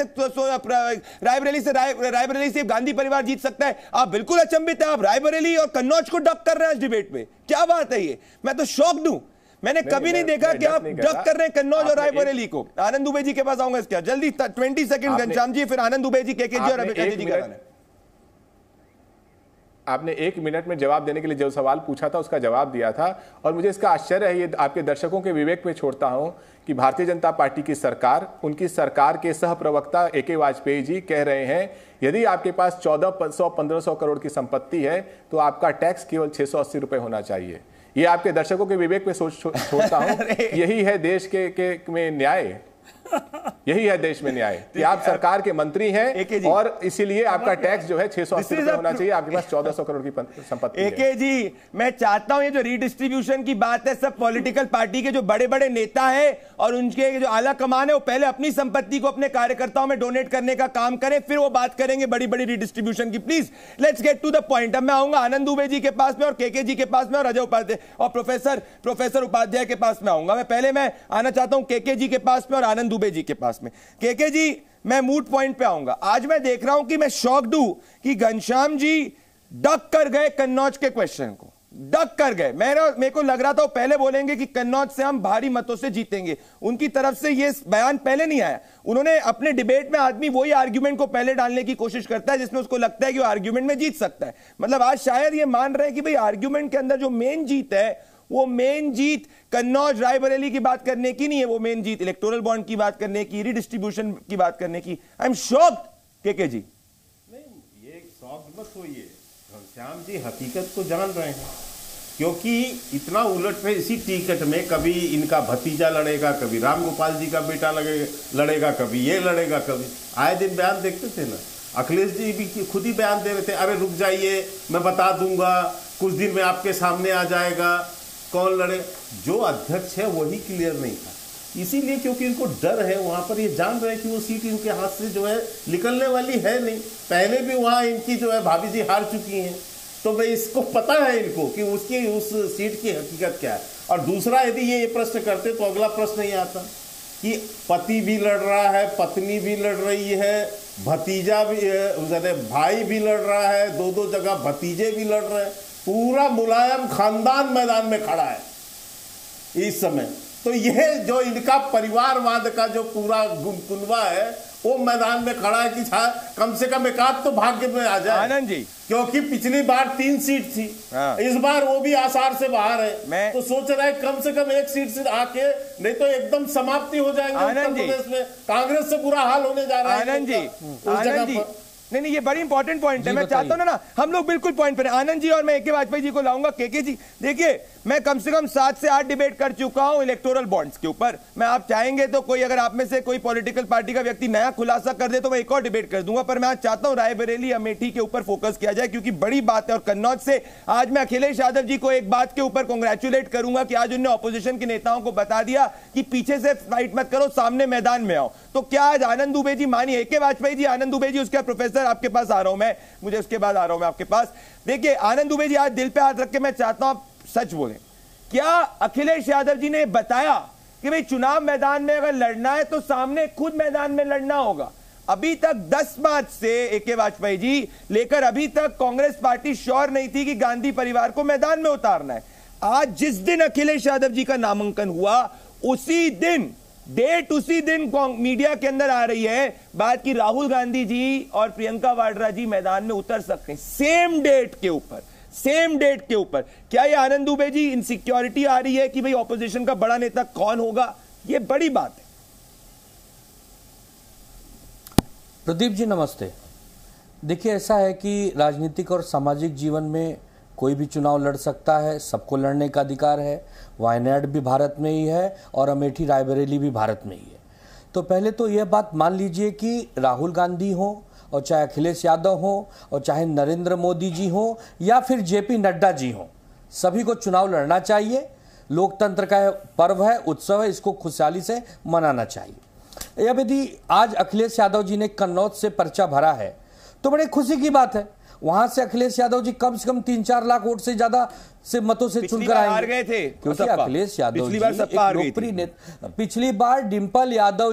रायबरेली से गांधी परिवार जीत सकता है। आप बिल्कुल अचंभित है। आप रायबरेली और कन्नौज को डक कर रहे हैं इस डिबेट में। क्या बात है ये? मैं तो शॉक्ड हूं। मैंने कभी नहीं देखा कि आप डक कर रहे हैं कन्नौज और रायबरेली को। आनंद दुबे जी के पास आऊंगा इसका जल्दी, 20 सेकंड घनश्याम जी, फिर आनंद दुबे जी, के जी और अभय जी कराना। आपने 1 मिनट में जवाब देने के लिए जो सवाल पूछा था उसका जवाब दिया था। और मुझे इसका आश्चर्य है, ये आपके दर्शकों के विवेक पे छोड़ता हूं कि भारतीय जनता पार्टी की सरकार, उनकी सरकार के सह प्रवक्ता AK वाजपेयी जी कह रहे हैं यदि आपके पास 1400-1500 करोड़ की संपत्ति है तो आपका टैक्स केवल 680 रुपए होना चाहिए। ये आपके दर्शकों के विवेक पे छोड़ता हूं। यही है देश में न्याय, यही है देश में न्याय कि आप सरकार के मंत्री हैं और इसीलिए आपका टैक्स जो है 680 रुपए होना चाहिए, आपके पास 1400 करोड़ की संपत्ति है। AK जी, मैं चाहता हूं ये जो रीडिस्ट्रीब्यूशन की बात है, सब पॉलिटिकल पार्टी के जो बड़े बड़े नेता हैं और उनके जो आला कमान है वो पहले अपनी संपत्ति को अपने कार्यकर्ताओं में डोनेट करने का काम करें, फिर वो बात करेंगे बड़ी बड़ी रीडिस्ट्रीब्यूशन की। Please let's get to the point. अब मैं आऊंगा आनंद दुबे जी के पास में और KK जी के पास में और अजय उपाध्याय और प्रोफेसर उपाध्याय के पास में आऊंगा। मैं पहले मैं आना चाहता हूं KK जी के पास में और आनंद दुबे जी के पास में। KK जी, मैं मूड पॉइंट पे आऊंगा। आज मैं देख रहा हूं कि मैं शॉक्ड हूं कि घनश्याम जी डक कर गए कन्नौज के क्वेश्चन को, डक कर गए। मेरे को लग रहा था वो पहले बोलेंगे कि कन्नौज से हम भारी मतों से जीतेंगे, उनकी तरफ से ये बयान पहले नहीं आया। उन्होंने अपने डिबेट में आदमी वही आर्ग्यूमेंट को पहले डालने की कोशिश करता है जिसमें उसको लगता है कि वो आर्ग्यूमेंट में जीत सकता है। मतलब आज शायद ये मान रहे हैं कि भाई आर्ग्यूमेंट के अंदर जो मेन जीत है वो मेन जीत कन्नौज रायबरेली की बात करने की नहीं है, वो मेन जीत इलेक्टोरल बॉन्ड की बात करने की, रीडिस्ट्रीब्यूशन की बात करने की। I am shocked KK ji. नहीं, ये शॉक्ड मत होइए, घनश्याम जी हकीकत को जान रहे हैं, क्योंकि इतना उलट है इसी टिकट में कभी इनका भतीजा लड़ेगा, कभी राम गोपाल जी का बेटा लड़ेगा, कभी ये लड़ेगा, कभी आए दिन बयान देखते थे ना। अखिलेश जी भी खुद ही बयान दे रहे थे, अरे रुक जाइए मैं बता दूंगा, कुछ दिन में आपके सामने आ जाएगा कौन लड़े। जो अध्यक्ष है वही क्लियर नहीं था, इसीलिए क्योंकि इनको डर है। वहां पर ये जान रहे हैं कि वो सीट इनके हाथ से जो है निकलने वाली है नहीं। पहले भी वहां इनकी जो है भाभी जी हार चुकी हैं, तो भाई इसको पता है इनको कि उसकी उस सीट की हकीकत क्या है। और दूसरा, यदि ये प्रश्न करते तो अगला प्रश्न ये आता कि पति भी लड़ रहा है, पत्नी भी लड़ रही है, भतीजा भी, भाई भी लड़ रहा है, दो जगह भतीजे भी लड़ रहे हैं, पूरा मुलायम खानदान मैदान में खड़ा है इस समय। तो यह जो इनका परिवारवाद का जो पूरा गुनगुनवा है वो मैदान में खड़ा है कि कम से कम एक आध तो भाग्य में आ जाए। आनंद जी, क्योंकि पिछली बार 3 सीट थी, इस बार वो भी आसार से बाहर है, तो सोच रहा है कम से कम 1 सीट से आके, नहीं तो एकदम समाप्ति हो जाएंगे उत्तर प्रदेश में। कांग्रेस से बुरा हाल होने जा रहा है आनंद जी। नहीं, ये बड़ी इंपॉर्टेंट पॉइंट है, मैं चाहता हूं ना हम लोग बिल्कुल पॉइंट पर। आनंद जी और मैं AK वाजपेयी जी को लाऊंगा। KK जी, देखिए मैं कम से कम 7 से 8 डिबेट कर चुका हूं इलेक्टोरल बॉन्ड्स के ऊपर। मैं, आप चाहेंगे तो कोई, अगर आप में से कोई पॉलिटिकल पार्टी का व्यक्ति नया खुलासा कर दे तो मैं एक और डिबेट कर दूंगा, पर मैं आज चाहता हूं रायबरेली अमेठी के ऊपर फोकस किया जाए क्योंकि बड़ी बात है। और कन्नौज से आज मैं अखिलेश यादव जी को एक बात के ऊपर कॉन्ग्रेचुलेट करूंगा कि आज उन्होंने ऑपोजिशन के नेताओं को बता दिया कि पीछे से फाइट मत करो, सामने मैदान में आओ। तो क्या आज आनंद दुबे जी, मानिए AK वाजपेयी जी, आनंद दुबे जी, उसके बाद प्रोफेसर आपके पास आ रहा हूं मैं, मुझे उसके बाद आ रहा हूं मैं आपके पास। देखिए आनंद दुबे जी, आज दिल पे हाथ रख के मैं चाहता हूं आप सच बोलें, क्या अखिलेश यादव जी ने बताया कि भाई चुनाव मैदान में अगर लड़ना है तो सामने खुद मैदान में लड़ना होगा? अभी तक 10 मार्च से AK वाजपेयी जी लेकर अभी तक कांग्रेस पार्टी श्योर नहीं थी कि गांधी परिवार को मैदान में उतारना है। आज जिस दिन अखिलेश यादव जी का नामांकन हुआ उसी दिन, डेट उसी दिन मीडिया के अंदर आ रही है बात कि राहुल गांधी जी और प्रियंका वाड्रा जी मैदान में उतर सकते हैं, सेम डेट के ऊपर, सेम डेट के ऊपर। क्या ये आनंद दुबे जी इनसिक्योरिटी आ रही है कि भाई ऑपोजिशन का बड़ा नेता कौन होगा? ये बड़ी बात है। प्रदीप जी नमस्ते। देखिए ऐसा है कि राजनीतिक और सामाजिक जीवन में कोई भी चुनाव लड़ सकता है, सबको लड़ने का अधिकार है। वायनाड भी भारत में ही है और अमेठी रायबरेली भी भारत में ही है। तो पहले तो यह बात मान लीजिए कि राहुल गांधी हो और चाहे अखिलेश यादव हो और चाहे नरेंद्र मोदी जी हो या फिर JP नड्डा जी हो, सभी को चुनाव लड़ना चाहिए। लोकतंत्र का पर्व है, उत्सव है, इसको खुशहाली से मनाना चाहिए। अब यदि आज अखिलेश यादव जी ने कन्नौज से पर्चा भरा है तो बड़े खुशी की बात है। वहां से अखिलेश यादव जी कम से कम 3-4 लाख वोट से ज्यादा से मतों से चुनकर आए गए थे, क्योंकि अखिलेश यादव जी एक लोकप्रिय नेता। पिछली बार डिंपल यादव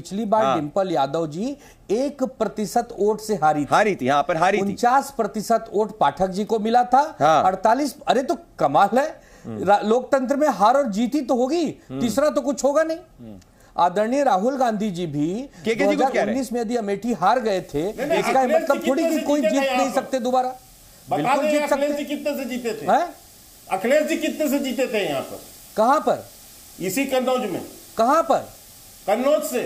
जी 1% वोट से हारी थी, यहाँ पर हारी थी। 49% वोट पाठक जी को मिला था। 48, अरे तो कमाल है, लोकतंत्र में हार और जीत ही तो होगी, तीसरा तो कुछ होगा नहीं। आदरणीय राहुल गांधी जी भी 2019 में यदि अमेठी हार गए थे, इसका मतलब थोड़ी कि कोई जीत नहीं सकते दोबारा। बता बिल्कुल दें जीत अखिलेश सकते जी कितने से जीते थे? हैं? अखिलेश जी कितने से जीते थे यहाँ पर? कहां पर? इसी कन्नौज में। कहां पर? कन्नौज से।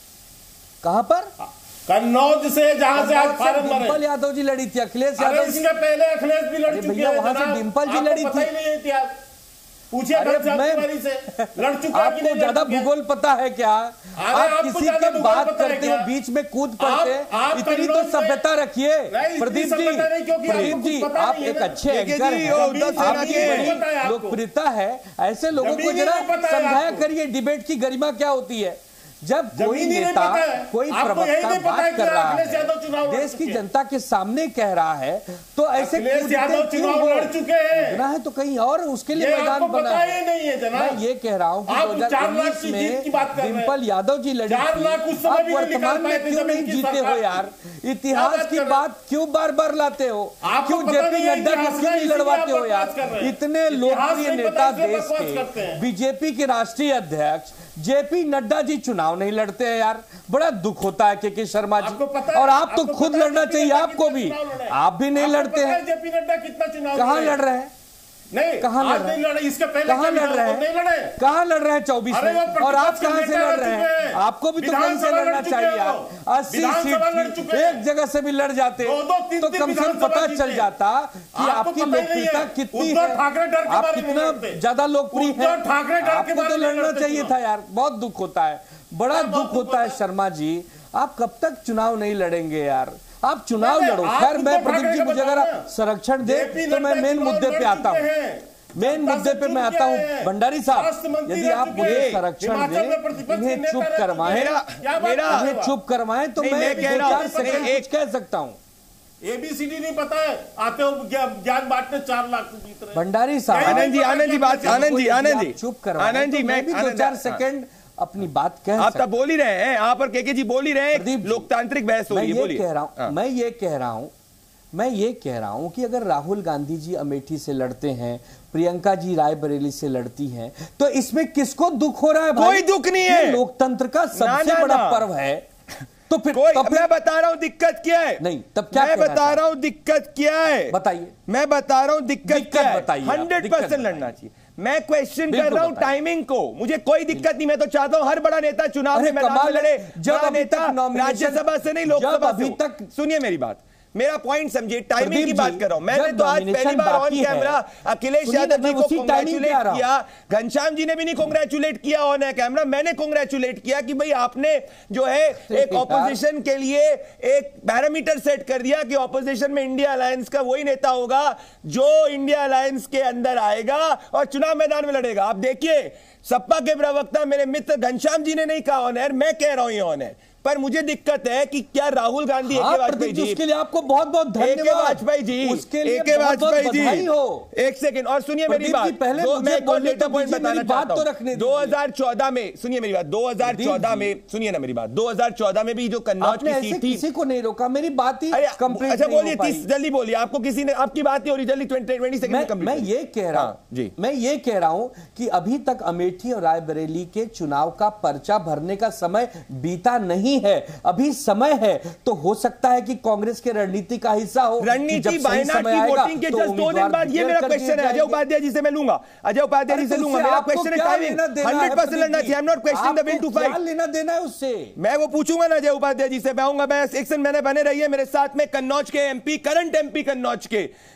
कहां पर? कन्नौज से, जहां से आज फार्म भरे। डिम्पल यादव जी लड़ी थी, अखिलेश यादव। इसके पहले अखिलेश भी लड़ चुके भैया हैं वहां से जनाब। डिम्पल जी आपको लड़ी पता थी। ही नहीं है इतिहास। पूछिए अरे घनश्याम तिवारी से, लड़ चुका है कि आपको नहीं लड़ ज्यादा चुका है? भूगोल पता है क्या? आप आपको किसी ज्यादा की भूगोल बात पता है करते हो, क्या? बीच में कूद पड़ते, आप इतनी तो कन्नौज में- सभ्यता रखिए। नहीं, प्रदीप इतनी जी, सभ्यता नहीं, क्योंकि प्रदीप आपको जी, कुछ पता आप नहीं है एक ना। अच्छे देखिए एंकर जी, हैं, वो उद्धव सेना आपकी के- बड़ी पता है आपको। लोकप्रियता है। ऐसे लोगों को जमीनी जरा नहीं पता है समझाया आपको। करिए डिबेट की गरिमा क्या होती है। जब कोई जमीनी नहीं नेता, पता है। कोई आपको यही प्रवक्ता नहीं पता है बात कि कर रहा अखिलेश यादव चुनाव है, लड़ देश की चुके हैं। जनता के सामने कह रहा है, तो ऐसे अखिलेश कूदते यादव क्यों चुनाव हो? लड़ चुके हैं। कूदना है तो कहीं और उसके लिए ये मैदान आपको बना पता है। ही नहीं है जनाब। मैं ये कह रहा हूं कि आप 4 लाख 2019 की जीत की में बात कर रहे हैं। डिम्पल यादव जी लड़ी 4 थी। लाख उस समय आप भी नहीं निकाल वर्तमान पाए में थे क्यों जमीन नहीं की जीते हो सरकार यार? क्या इतिहास बात की कर रहे बात क्यों बार बार लाते हो? आपको क्यों पता जेपी नहीं है नड्डा को इतिहास क्यों का, नहीं इसीलिए लड़वाते आप हो यार? बकवास कर रहे हैं। इतने इतिहास लोकप्रिय नहीं पता, नेता इसलिए देश बकवास करते के, हैं। बीजेपी के राष्ट्रीय अध्यक्ष जेपी नड्डा जी चुनाव नहीं लड़ते हैं यार। बड़ा दुख होता है के शर्मा जी, और आप तो खुद लड़ना चाहिए आपको भी। आप भी नहीं लड़ते हैं। जेपी नड्डा कितना चुनाव कहां लड़ रहे हैं? नहीं, कहां लड़ आज रहे नहीं हैं? लड़े, इसके पहले कहां लड़ रहे नहीं लड़े। हैं? कहां लड़ रहे हैं 24 अरे में? वो और आप प्रतिपक्ष कहां से नेता लड़ रहे रह चुके हैं? हैं। आपको भी तो कहीं से विधानसभा लड़ना लड़ चुके चाहिए हैं यार। वो। 80 विधानसभा लड़ सीट चुके की हैं। एक जगह से भी लड़ जाते दो, तीन, तो तीन कम से कम विधानसभा पता जीते। चल जाता कि आपको आपकी पता ही नहीं लोकप्रियता है। कितनी उद्धव है, ठाकरे डर के आप बारे में कितना लड़ते। ज्यादा लोकप्रिय है। उद्धव ठाकरे डर के आपको बारे तो में लड़ना लड़ते चाहिए चुनाव। था यार। बहुत दुख होता है, बड़ा दुख होता है शर्मा जी। आप कब तक चुनाव नहीं लड़ेंगे यार? आप चुनाव लड़ो। खैर मैं प्रदीप जी, मुझे अगर संरक्षण दे तो मैं मेन मुद्दे पे आता हूँ। मेन मुद्दे पे मैं आता हूँ। भंडारी साहब, यदि आप मुझे संरक्षण दें, इन्हें चुप करवाएं, इन्हें चुप करवाएं तो मैं 2-4 सेकंड कुछ कह सकता हूँ। ABCD नहीं पता है, आते हो ज्ञान बांटने 4 लाख से जीत रहे हैं। भंडारी साहब, आनंद जी चुप करवाएं, आनंद जी, मैं भी 2-4 सेकंड अपनी बात कह आप तब बोल ही रहे हैं, आप और केके जी बोल ही रहे हैं, लोकतांत्रिक बहस हो रही है। बोलिए। मैं ये कह रहा हूं कि अगर राहुल गांधी जी अमेठी से लड़ते हैं, प्रियंका जी रायबरेली से लड़ती हैं, तो इसमें किसको दुख हो रहा है भाई? कोई दुख नहीं है। लोकतंत्र का सबसे बड़ा पर्व है। तो फिर मैं बता रहा हूं दिक्कत क्या है। नहीं, तब क्या मैं बता रहा हूं दिक्कत क्या है, बताइए। मैं बता रहा हूं दिक्कत क्या है। बताइए। 100% लड़ना चाहिए। मैं क्वेश्चन कर रहा हूं टाइमिंग को। मुझे कोई दिक्कत नहीं, मैं तो चाहता हूं हर बड़ा नेता चुनाव में मैदान में लड़े। जब नेता राज्यसभा से नहीं, लोकसभा से। सुनिए मेरी बात, मेरा पॉइंट समझिए, टाइमिंग की बात कर रहा हूं। मैंने तो आज पहली बार ऑन कैमरा अखिलेश यादव जी को कांग्रेचुलेट किया, घनश्याम जी ने भी नहीं कांग्रेचुलेट किया ऑन कैमरा, मैंने कांग्रेचुलेट किया कि भाई आपने जो है एक ऑपोजिशन के लिए एक पैरामीटर सेट कर दिया कि ऑपोजिशन में इंडिया अलायंस का वही नेता होगा जो इंडिया अलायंस के अंदर आएगा और चुनाव मैदान में लड़ेगा। आप देखिए, सपा के प्रवक्ता मेरे मित्र घनश्याम जी ने नहीं कहा ऑन एयर, मैं कह रहा हूं ये ऑन एयर। पर मुझे दिक्कत है कि क्या राहुल गांधी एके वाजपेयी जी, उसके लिए आपको बहुत बहुत धन्यवाद। एके वाजपेयी जी, उसके लिए एके वाजपेयी बधाई हो। एक सेकंड और सुनिए मेरी बात। पहले मैं एक और डेटा पॉइंट मेरी बताना बात चाहता तो हूं। रखने 2014 में सुनिए मेरी बात, 2014 में सुनिए ना मेरी बात, 2014 में भी जो कन्नौज की सीट थी, किसी को नहीं रोका, मेरी बात ही कंप्लीट। अच्छा बोलिए, 30 जल्दी बोलिए, आपको किसी ने, आपकी बात ही हो रही, जल्दी 20 सेकंड में कंप्लीट। मैं ये कह रहा हूं जी, मैं ये कह रहा हूं कि अभी तक अमेठी और रायबरेली के चुनाव का पर्चा भरने का समय बीता नहीं है, अभी समय है। तो हो सकता है कि कांग्रेस के रणनीति का हिस्सा हो। रणनीति वायनाड की वोटिंग के जस्ट 2 दिन बाद, ये मेरा क्वेश्चन है, अजय उपाध्याय जी से मैं लूंगा, अजय उपाध्याय जी से लूंगा। मेरा क्वेश्चन है टाइमिंग, 100% लड़ना चाहिए। I am not questioning the will to fight. लेना देना है उससे, मैं वो पूछूंगा ना अजय उपाध्याय जी से, मैं आऊंगा। मैं एक्शन मैंने बने रही है मेरे साथ में कन्नौज के एमपी, करंट एमपी कन्नौज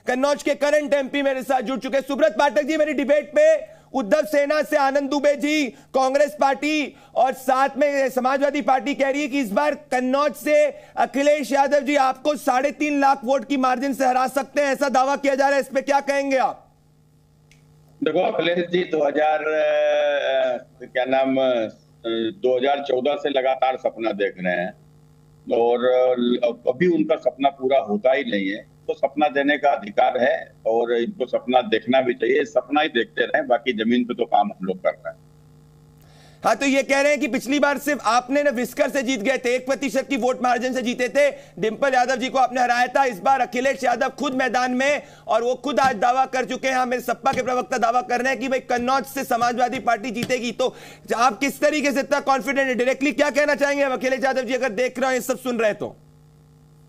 के करंट एमपी मेरे साथ जुड़ चुके। सुब्रत पाठक जी मेरी डिबेट पे, उद्धव सेना से आनंद दुबे जी, कांग्रेस पार्टी और साथ में समाजवादी पार्टी कह रही है कि इस बार कन्नौज से अखिलेश यादव जी आपको 3.5 लाख वोट की मार्जिन से हरा सकते हैं, ऐसा दावा किया जा रहा है। इस पे क्या कहेंगे आप? देखो, अखिलेश जी 2014 से लगातार सपना देख रहे हैं और अभी उनका सपना पूरा होता ही नहीं है। तो सपना देने का अधिकार है और इनको सपना देखना भी चाहिए, सपना ही देखते रहें, बाकी जमीन पे तो काम हम लोग कर रहे हैं। हाँ, तो ये कह रहे हैं कि पिछली बार सिर्फ आपने ना विस्कर से जीत गए थे, 1% की वोट मार्जिन से जीते थे, डिंपल यादव जी को आपने हराया था। इस बार अखिलेश यादव खुद मैदान में, और वो खुद आज दावा कर चुके हैं, मेरे सपा के प्रवक्ता दावा कर रहे हैं कि भाई कन्नौज से समाजवादी पार्टी जीतेगी। तो आप किस तरीके से इतना कॉन्फिडेंट है? डायरेक्टली क्या कहना चाहेंगे अखिलेश यादव जी, अगर देख रहे हैं, सब सुन रहे तो?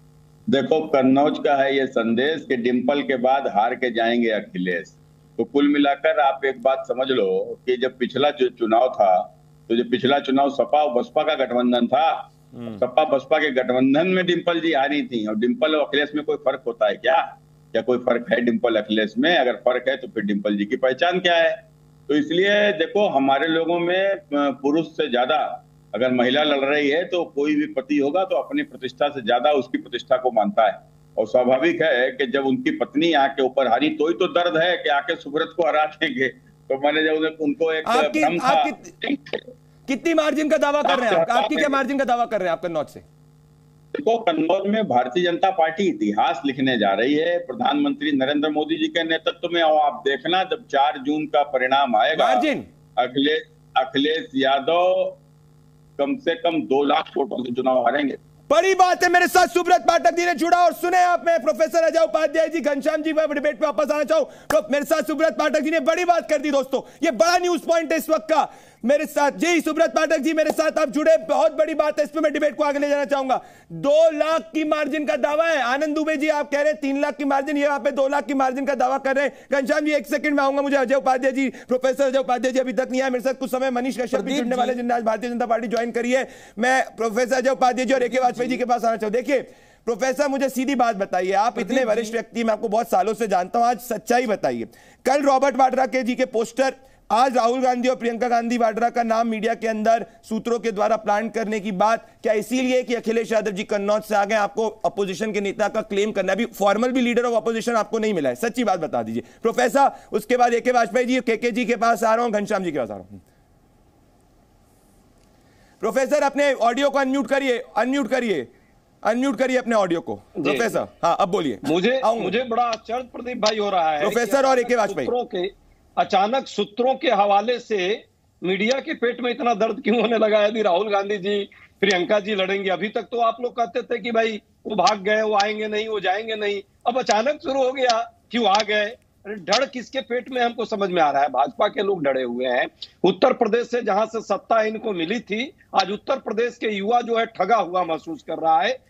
देखो, कन्नौज का है ये संदेश कि डिंपल के बाद हार के जाएंगे अखिलेश। तो कुल मिलाकर आप एक बात समझ लो कि जब पिछला जो चुनाव था, तो जो पिछला चुनाव सपा और बसपा का गठबंधन था, सपा बसपा के गठबंधन में डिंपल जी आ रही थी। और डिंपल और अखिलेश में कोई फर्क होता है क्या कोई फर्क है डिंपल अखिलेश में? अगर फर्क है तो फिर डिंपल जी की पहचान क्या है? तो इसलिए देखो, हमारे लोगों में पुरुष से ज्यादा अगर महिला लड़ रही है तो कोई भी पति होगा तो अपनी प्रतिष्ठा से ज्यादा उसकी प्रतिष्ठा को मानता है। और स्वाभाविक है कि जब उनकी पत्नी आके ऊपर हारी तो ही तो दर्द है कि आके सुब्रत को हरा देंगे। तो मैंने जब उनको एक भ्रम था। कितनी मार्जिन का दावा कर रहे हैं आपकी क्या मार्जिन का दावा कर रहे हैं आप कन्नौज से? देखो, कन्नौज में भारतीय जनता पार्टी इतिहास लिखने जा रही है प्रधानमंत्री नरेंद्र मोदी जी के नेतृत्व में। और आप देखना, जब 4 जून का परिणाम आएगा, अखिलेश यादव कम से कम 2 लाख वोटों से चुनाव हारेंगे। बड़ी बात है। मेरे साथ सुब्रत पाठक जी ने जुड़ा और सुने आप, मैं प्रोफेसर अजय उपाध्याय जी, घनश्याम जी, मैं डिबेट पे वापस आना चाहूं तो मेरे साथ सुब्रत पाठक जी ने बड़ी बात कर दी। दोस्तों, ये बड़ा न्यूज पॉइंट है इस वक्त का। मेरे साथ जी सुब्रत पाठक जी मेरे साथ आप जुड़े, बहुत बड़ी बात है। इस पे मैं डिबेट को आगे ले जाना चाहूंगा। 2 लाख की मार्जिन का दावा है। आनंद दुबे जी आप कह रहे हैं 3 लाख की मार्जिन, ये यहाँ पे 2 लाख की मार्जिन का दावा कर रहे हैं। घनश्याम जी 1 सेकंड में आऊंगा। मुझे अजय उपाध्याय जी, प्रोफेसर अजय उपाध्याय जी अभी तक नहीं आए मेरे साथ। कुछ समय मनीष कश्यप भी जुड़ने वाले, जिन्होंने आज भारतीय जनता पार्टी ज्वाइन करी है। मैं प्रोफेसर अजय उपाध्याय जी और AK वाजपेयी जी के पास आना चाहूँ। देखिए प्रोफेसर, मुझे सीधी बात बताइए, आप इतने वरिष्ठ व्यक्ति, मैं आपको बहुत सालों से जानता हूं, आज सच्चाई बताइए। कल रॉबर्ट वाड्रा के जी के पोस्टर, आज राहुल गांधी और प्रियंका गांधी वाड्रा का नाम मीडिया के अंदर सूत्रों के द्वारा प्लान करने की बात क्या इसीलिए कि अखिलेश यादव जी कन्नौज से आ गए? आपको अपोजिशन के नेता का क्लेम करना, अभी फॉर्मल भी लीडर ऑफ अपोजिशन आपको नहीं मिला है, सच्ची बात बता दीजिए प्रोफेसर। उसके बाद AK वाजपेयी जी, KK जी के पास आ रहा हूं, घनश्याम जी के पास आ रहा हूं। प्रोफेसर अपने ऑडियो को अनम्यूट करिए अपने ऑडियो को। प्रोफेसर हाँ, अब बोलिए। मुझे बड़ा आश्चर्य प्रदीप भाई हो रहा है प्रोफेसर और AK वाजपेयी अचानक सूत्रों के हवाले से मीडिया के पेट में इतना दर्द क्यों होने लगा? यदि राहुल गांधी जी प्रियंका जी लड़ेंगे, अभी तक तो आप लोग कहते थे कि भाई वो भाग गए, वो आएंगे नहीं, वो जाएंगे नहीं, अब अचानक शुरू हो गया, क्यों आ गए? डर किसके पेट में हमको समझ में आ रहा है? भाजपा के लोग डरे हुए हैं। उत्तर प्रदेश से जहां से सत्ता इनको मिली थी, आज उत्तर प्रदेश के युवा जो है ठगा हुआ महसूस कर रहा है।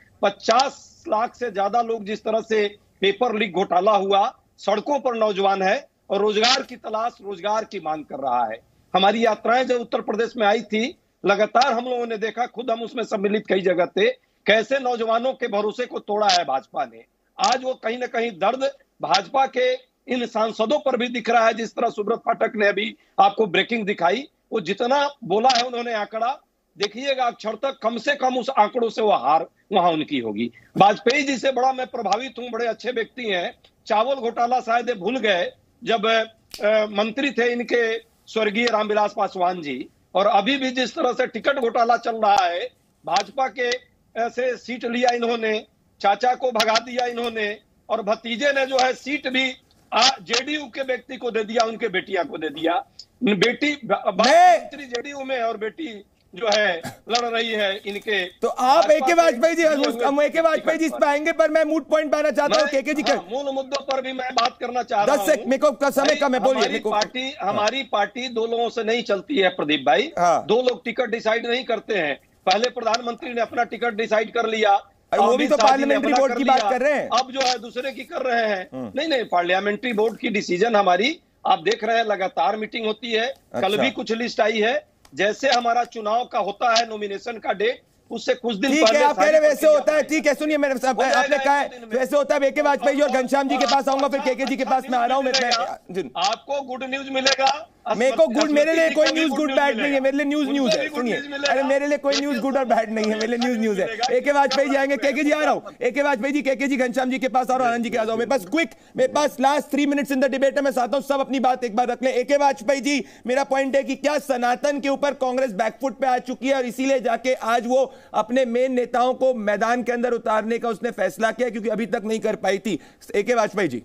50 लाख से ज्यादा लोग जिस तरह से पेपर लीक घोटाला हुआ, सड़कों पर नौजवान है और रोजगार की तलाश, रोजगार की मांग कर रहा है। हमारी यात्राएं जब उत्तर प्रदेश में आई थी, लगातार हम लोगों ने देखा, खुद हम उसमें सम्मिलित कई जगह थे, कैसे नौजवानों के भरोसे को तोड़ा है भाजपा ने। आज वो कहीं ना कहीं दर्द भाजपा के इन सांसदों पर भी दिख रहा है। जिस तरह सुब्रत पाठक ने अभी आपको ब्रेकिंग दिखाई, वो जितना बोला है उन्होंने आंकड़ा, देखिएगा अक्षर तक, कम से कम उस आंकड़ों से वो हार वहां उनकी होगी। वाजपेयी जी से बड़ा मैं प्रभावित हूं, बड़े अच्छे व्यक्ति हैं। चावल घोटाला शायद भूल गए जब मंत्री थे इनके स्वर्गीय रामविलास पासवान जी, और अभी भी जिस तरह से टिकट घोटाला चल रहा है, भाजपा के ऐसे सीट लिया इन्होंने, चाचा को भगा दिया इन्होंने, और भतीजे ने जो है सीट भी JDU के व्यक्ति को दे दिया, उनके बेटियां को दे दिया। बेटी मंत्री JDU में और बेटी जो है लड़ रही है इनके। तो आप AK वाजपेयी जी, AK वाजपेयी जी इस पे आएंगे, पर मैं मूड पॉइंट पाना चाहता हूँ KK जी के मूल मुद्दों पर भी मैं बात करना चाह रहा हूँ। 10 सेकंड मेरे को समय कम है, बोलिए। हमारी पार्टी 2 लोगों से नहीं चलती है प्रदीप भाई। 2 लोग टिकट डिसाइड नहीं करते हैं। पहले प्रधानमंत्री ने अपना टिकट डिसाइड कर लिया, वो भी तो पार्लियामेंट्री बोर्ड की बात कर रहे हैं, अब जो है दूसरे की कर रहे हैं। नहीं, पार्लियामेंट्री बोर्ड की डिसीजन हमारी, आप देख रहे हैं लगातार मीटिंग होती है। कल भी कुछ लिस्ट आई है। जैसे हमारा चुनाव का होता है नॉमिनेशन का डेट, उससे कुछ दिन पहले आप कह रहे वैसे होता है। ठीक है, सुनिए, मेरे आपने कहा है वैसे होता है। AK वाजपेयी जी और घनश्याम जी के पास आऊंगा, फिर KK जी के पास मैं आ रहा हूँ। आपको गुड न्यूज मिलेगा। मेरे को गुड, मेरे लिए कोई न्यूज गुड बैड नहीं है, मेरे लिए न्यूज है। सुनिए, अरे मेरे लिए कोई न्यूज गुड और बैड नहीं है, मेरे लिए न्यूज है। AK वाजपेयी जी आएंगे, KK जी आ रहा हूँ, AK वाजपेयी जी, KK जी, घनश्याम जी के पास और आनंद जी के पास आओ। मेरे पास क्विक, मेरे पास last 3 minutes in the debate है, मैं चाहता हूँ सब अपनी बात एक बार रख लें। AK वाजपेयी जी, मेरा पॉइंट है कि क्या सनातन के ऊपर कांग्रेस बैकफुट पे आ चुकी है और इसीलिए जाके आज वो अपने मेन नेताओं को मैदान के अंदर उतारने का उसने फैसला किया, क्योंकि अभी तक नहीं कर पाई थी। AK वाजपेयी जी,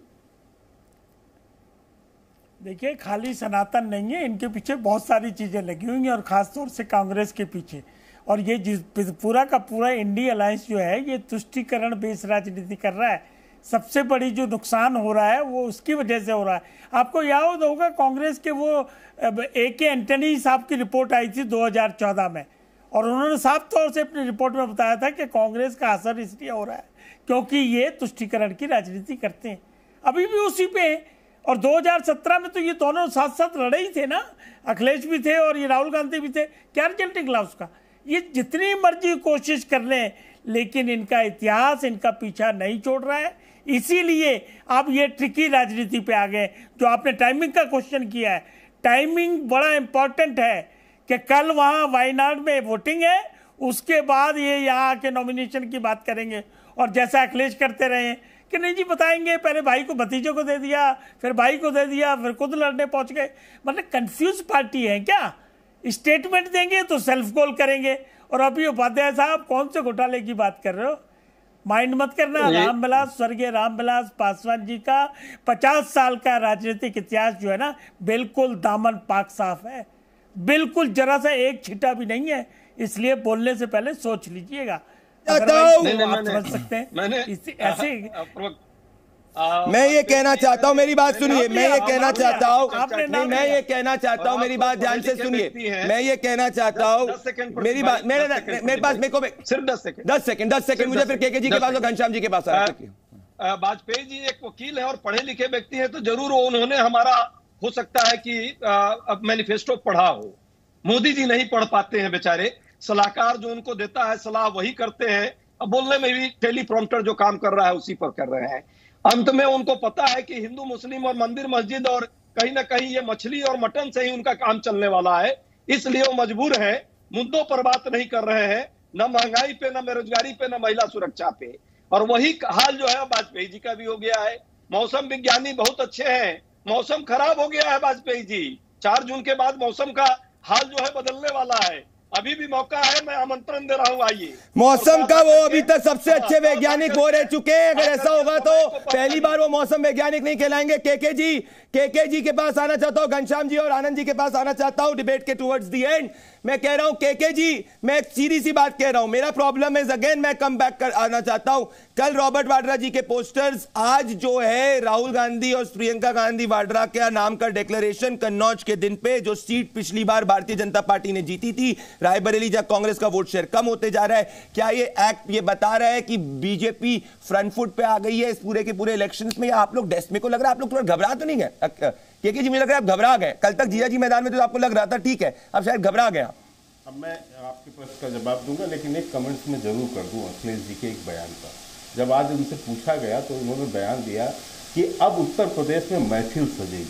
देखिए, खाली सनातन नहीं है, इनके पीछे बहुत सारी चीज़ें लगी हुई हैं, और ख़ासतौर से कांग्रेस के पीछे। और ये पूरा का पूरा इंडिया अलायंस जो है, ये तुष्टीकरण बेस्ड राजनीति कर रहा है। सबसे बड़ी जो नुकसान हो रहा है वो उसकी वजह से हो रहा है। आपको याद होगा कांग्रेस के वो AK एंटनी साहब की रिपोर्ट आई थी 2014 में, और उन्होंने साफ तौर से अपनी रिपोर्ट में बताया था कि कांग्रेस का असर इसलिए हो रहा है क्योंकि ये तुष्टीकरण की राजनीति करते हैं, अभी भी उसी पे है। और 2017 में तो ये दोनों साथ साथ लड़े ही थे ना, अखिलेश भी थे और ये राहुल गांधी भी थे। क्या रिजल्ट निकला उसका? ये जितनी मर्जी कोशिश कर लें लेकिन इनका इतिहास इनका पीछा नहीं छोड़ रहा है। इसीलिए अब ये ट्रिकी राजनीति पे आ गए। जो आपने टाइमिंग का क्वेश्चन किया है, टाइमिंग बड़ा इंपॉर्टेंट है कि कल वहाँ वायनाड में वोटिंग है, उसके बाद ये यहाँ के नॉमिनेशन की बात करेंगे। और जैसा अखिलेश करते रहे कि नहीं जी बताएंगे, पहले भाई को भतीजे को दे दिया, फिर भाई को दे दिया, फिर खुद लड़ने पहुंच गए। मतलब कंफ्यूज पार्टी है क्या? स्टेटमेंट देंगे तो सेल्फ गोल करेंगे। और अभी उपाध्याय साहब कौन से घोटाले की बात कर रहे हो? माइंड मत करना। रामविलास, स्वर्गीय रामविलास पासवान जी का 50 साल का राजनीतिक इतिहास जो है ना, बिल्कुल दामन पाक साफ है, बिल्कुल जरा सा एक छिटा भी नहीं है। इसलिए बोलने से पहले सोच लीजिएगा। आप समझ सकते हैं ऐसे। मैं ये कहना चाहता हूँ, मेरी बात सुनिए, मैं ये कहना चाहता हूँ, मैं ये कहना चाहता हूँ, मेरी बात ध्यान से सुनिए, मैं ये कहना चाहता हूँ, मेरी बात, मेरे पास मेरे को सिर्फ 10 सेकंड मुझे फिर केके जी के पास और घनश्याम जी के पास वाजपेयी जी एक वकील है और पढ़े लिखे व्यक्ति है, तो जरूर उन्होंने हमारा हो सकता है कि अब मैनिफेस्टो पढ़ा हो। मोदी जी नहीं पढ़ पाते हैं बेचारे, सलाहकार जो उनको देता है सलाह वही करते हैं। अब बोलने में भी टेलीप्रॉम्प्टर जो काम कर रहा है उसी पर कर रहे हैं। अंत में उनको पता है कि हिंदू मुस्लिम और मंदिर मस्जिद और कहीं ना कहीं ये मछली और मटन से ही उनका काम चलने वाला है, इसलिए वो मजबूर है, मुद्दों पर बात नहीं कर रहे हैं, न महंगाई पे, न बेरोजगारी पे, न महिला सुरक्षा पे। और वही हाल जो है वाजपेयी जी का भी हो गया है। मौसम विज्ञानी बहुत अच्छे हैं, मौसम खराब हो गया है वाजपेयी जी। 4 जून के बाद मौसम का हाल जो है बदलने वाला है। अभी भी मौका है, मैं आमंत्रण दे रहा हूं, आइए। मौसम का वो अभी तक सबसे अच्छे वैज्ञानिक वो रह चुके हैं। अगर ऐसा होगा तो पहली बार वो मौसम वैज्ञानिक नहीं कहलाएंगे। केके जी के पास आना चाहता हूं, घनश्याम जी और आनंद जी के पास आना चाहता हूं डिबेट के टुवर्ड्स दी एंड। मैं कह रहा हूं केके जी, मैं एक सीधी सी बात कह रहा हूं, मेरा प्रॉब्लम इज अगेन, मैं कम बैक कर आना चाहता हूं। कल रॉबर्ट वाड्रा जी के पोस्टर्स, आज जो है राहुल गांधी और प्रियंका गांधी वाड्रा के नाम का डिक्लेरेशन कन्नौज के दिन पे, जो सीट पिछली बार भारतीय जनता पार्टी ने जीती थी, रायबरेली जहां कांग्रेस का वोट शेयर कम होते जा रहा है। क्या ये एक्ट ये बता रहा है कि बीजेपी फ्रंट फुट पे आ गई है इस पूरे के पूरे इलेक्शंस में? या आप लोग मेरे को लग रहा है आप लोग थोड़ा घबरा तो नहीं गए? केके जी मुझे लग रहा है आप घबरा गए। कल तक जीजा जी मैदान में तो आपको लग रहा था ठीक है, अब शायद घबरा गया। अब मैं आपके प्रश्न का जवाब दूंगा, लेकिन एक कमेंट्स में जरूर कर दूं अखिलेश जी के एक बयान पर। जब आज उनसे पूछा गया तो उन्होंने बयान दिया कि अब उत्तर प्रदेश में महफिल सजेगी।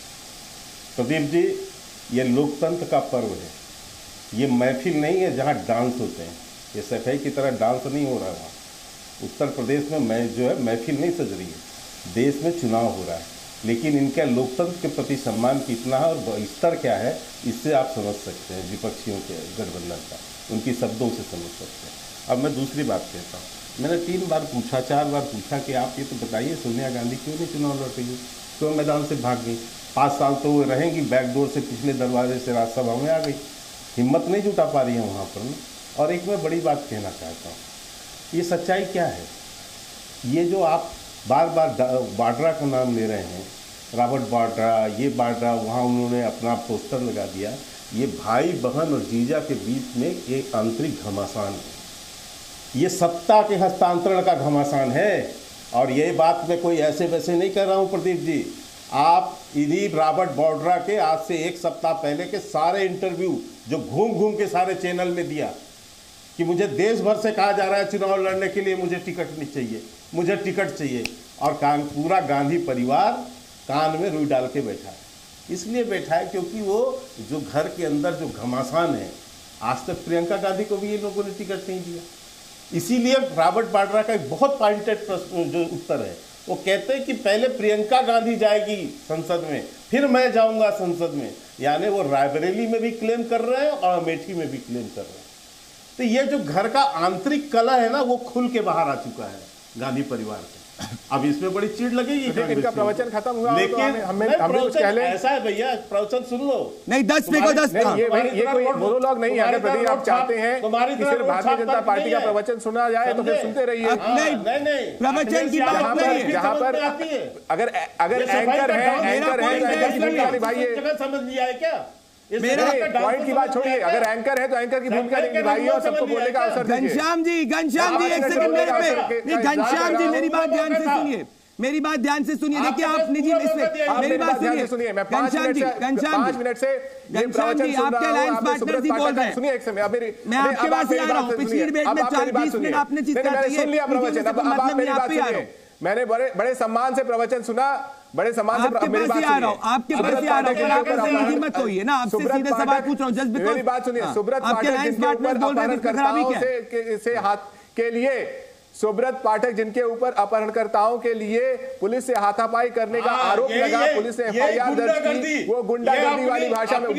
प्रदीप जी, ये लोकतंत्र का पर्व है, ये महफिल नहीं है जहां डांस होते हैं। ये सफाई की तरह डांस नहीं हो रहा है। उत्तर प्रदेश में जो है महफिल नहीं सज रही है, देश में चुनाव हो रहा है। लेकिन इनका लोकतंत्र के प्रति सम्मान कितना है और स्तर क्या है, इससे आप समझ सकते हैं विपक्षियों के गठबंधन का, उनकी शब्दों से समझ सकते हैं। अब मैं दूसरी बात कहता हूँ, मैंने 3 बार पूछा 4 बार पूछा कि आप ये तो बताइए सोनिया गांधी क्यों नहीं चुनाव लड़ रही, क्यों मैदान से भाग गई? 5 साल तो वो रहेंगी, बैकडोर से पिछले दरवाजे से राज्यसभा में आ गई, हिम्मत नहीं जुटा पा रही है वहाँ पर ना। और एक मैं बड़ी बात कहना चाहता हूँ, ये सच्चाई क्या है? ये जो आप बार बार वाड्रा का नाम ले रहे हैं, रॉबर्ट वाड्रा, ये वाड्रा, वहाँ उन्होंने अपना पोस्टर लगा दिया, ये भाई बहन और जीजा के बीच में एक आंतरिक घमासान है, ये सत्ता के हस्तांतरण का घमासान है। और ये बात मैं कोई ऐसे वैसे नहीं कर रहा हूँ प्रदीप जी, आप इन्हीं रॉबर्ट वाड्रा के आज से 1 सप्ताह पहले के सारे इंटरव्यू जो घूम घूम के सारे चैनल में दिया कि मुझे देश भर से कहा जा रहा है चुनाव लड़ने के लिए, मुझे टिकट नहीं चाहिए, मुझे टिकट चाहिए, और पूरा गांधी परिवार कान में रुई डाल के बैठा है। इसलिए बैठा है क्योंकि वो जो घर के अंदर जो घमासान है, आज तक प्रियंका गांधी को भी ये लोगों ने टिकट नहीं दिया। इसीलिए रॉबर्ट वाड्रा का एक बहुत पॉइंटेड प्रश्न जो उत्तर है, वो कहते हैं कि पहले प्रियंका गांधी जाएगी संसद में, फिर मैं जाऊंगा संसद में। यानी वो रायबरेली में भी क्लेम कर रहे हैं और अमेठी में भी क्लेम कर रहे हैं। तो ये जो घर का आंतरिक कला है ना, वो खुल के बाहर आ चुका है गांधी परिवार के। अब इसमें बड़ी चिढ़ लगेगी। इनका प्रवचन खत्म हुआ, लेकिन तो ऐसा है भैया, प्रवचन सुन लो। नहीं 10 में को 10 ये कोई मोनोलॉग नहीं है। यदि आप चाहते हैं कि सिर्फ भारतीय जनता पार्टी का प्रवचन सुना जाए तो फिर सुनते रहिए। नहीं, प्रवचन की बात नहीं है। जहाँ पर अगर एंकर है तो एंकर की भूमिका निभाइए। समझ नहीं आया क्या? मेरा पॉइंट की बात छोड़िए, अगर एंकर है तो एंकर की भूमिका निभाइए और सबको बोलने का अवसर दीजिए। घनश्याम जी एक सेकंड मेरे पे, घनश्याम जी मेरी बात ध्यान से सुनिए, मेरी बात ध्यान से सुनिए। देखिए आप निजी इसमें मेरी बात सुनिए। मैं 5 मिनट से घनश्याम जी आपके अलायंस पार्टनर ही बोल रहे हैं। सुनिए एक समय, मैं आपके पास ही आ रहा हूं। पिछली डिबेट में 40-20 मिनट आपने चीज सुन लिया प्रवचन, अब आप मेरी बात सुनिए। मैंने बड़े सम्मान से प्रवचन सुना, बड़े सम्मान से मेरी बात सुनिए। आपके पास ही आ रहा हूं, हिम्मत होई है ना, आपसे सीधे सवाल पूछ रहा हूं जस्ट बिकॉज़ मेरी बात सुनिए। सुब्रत पाठक जिनके ऊपर अपहरणकर्ताओं से हाथ के लिए सुब्रत पाठक जिनके ऊपर अपहरणकर्ताओं के लिए पुलिस से हाथापाई करने का आरोप लगा, पुलिस ने एफआईआर दर्ज की, वो गुंडागर्दी वाली भाषा में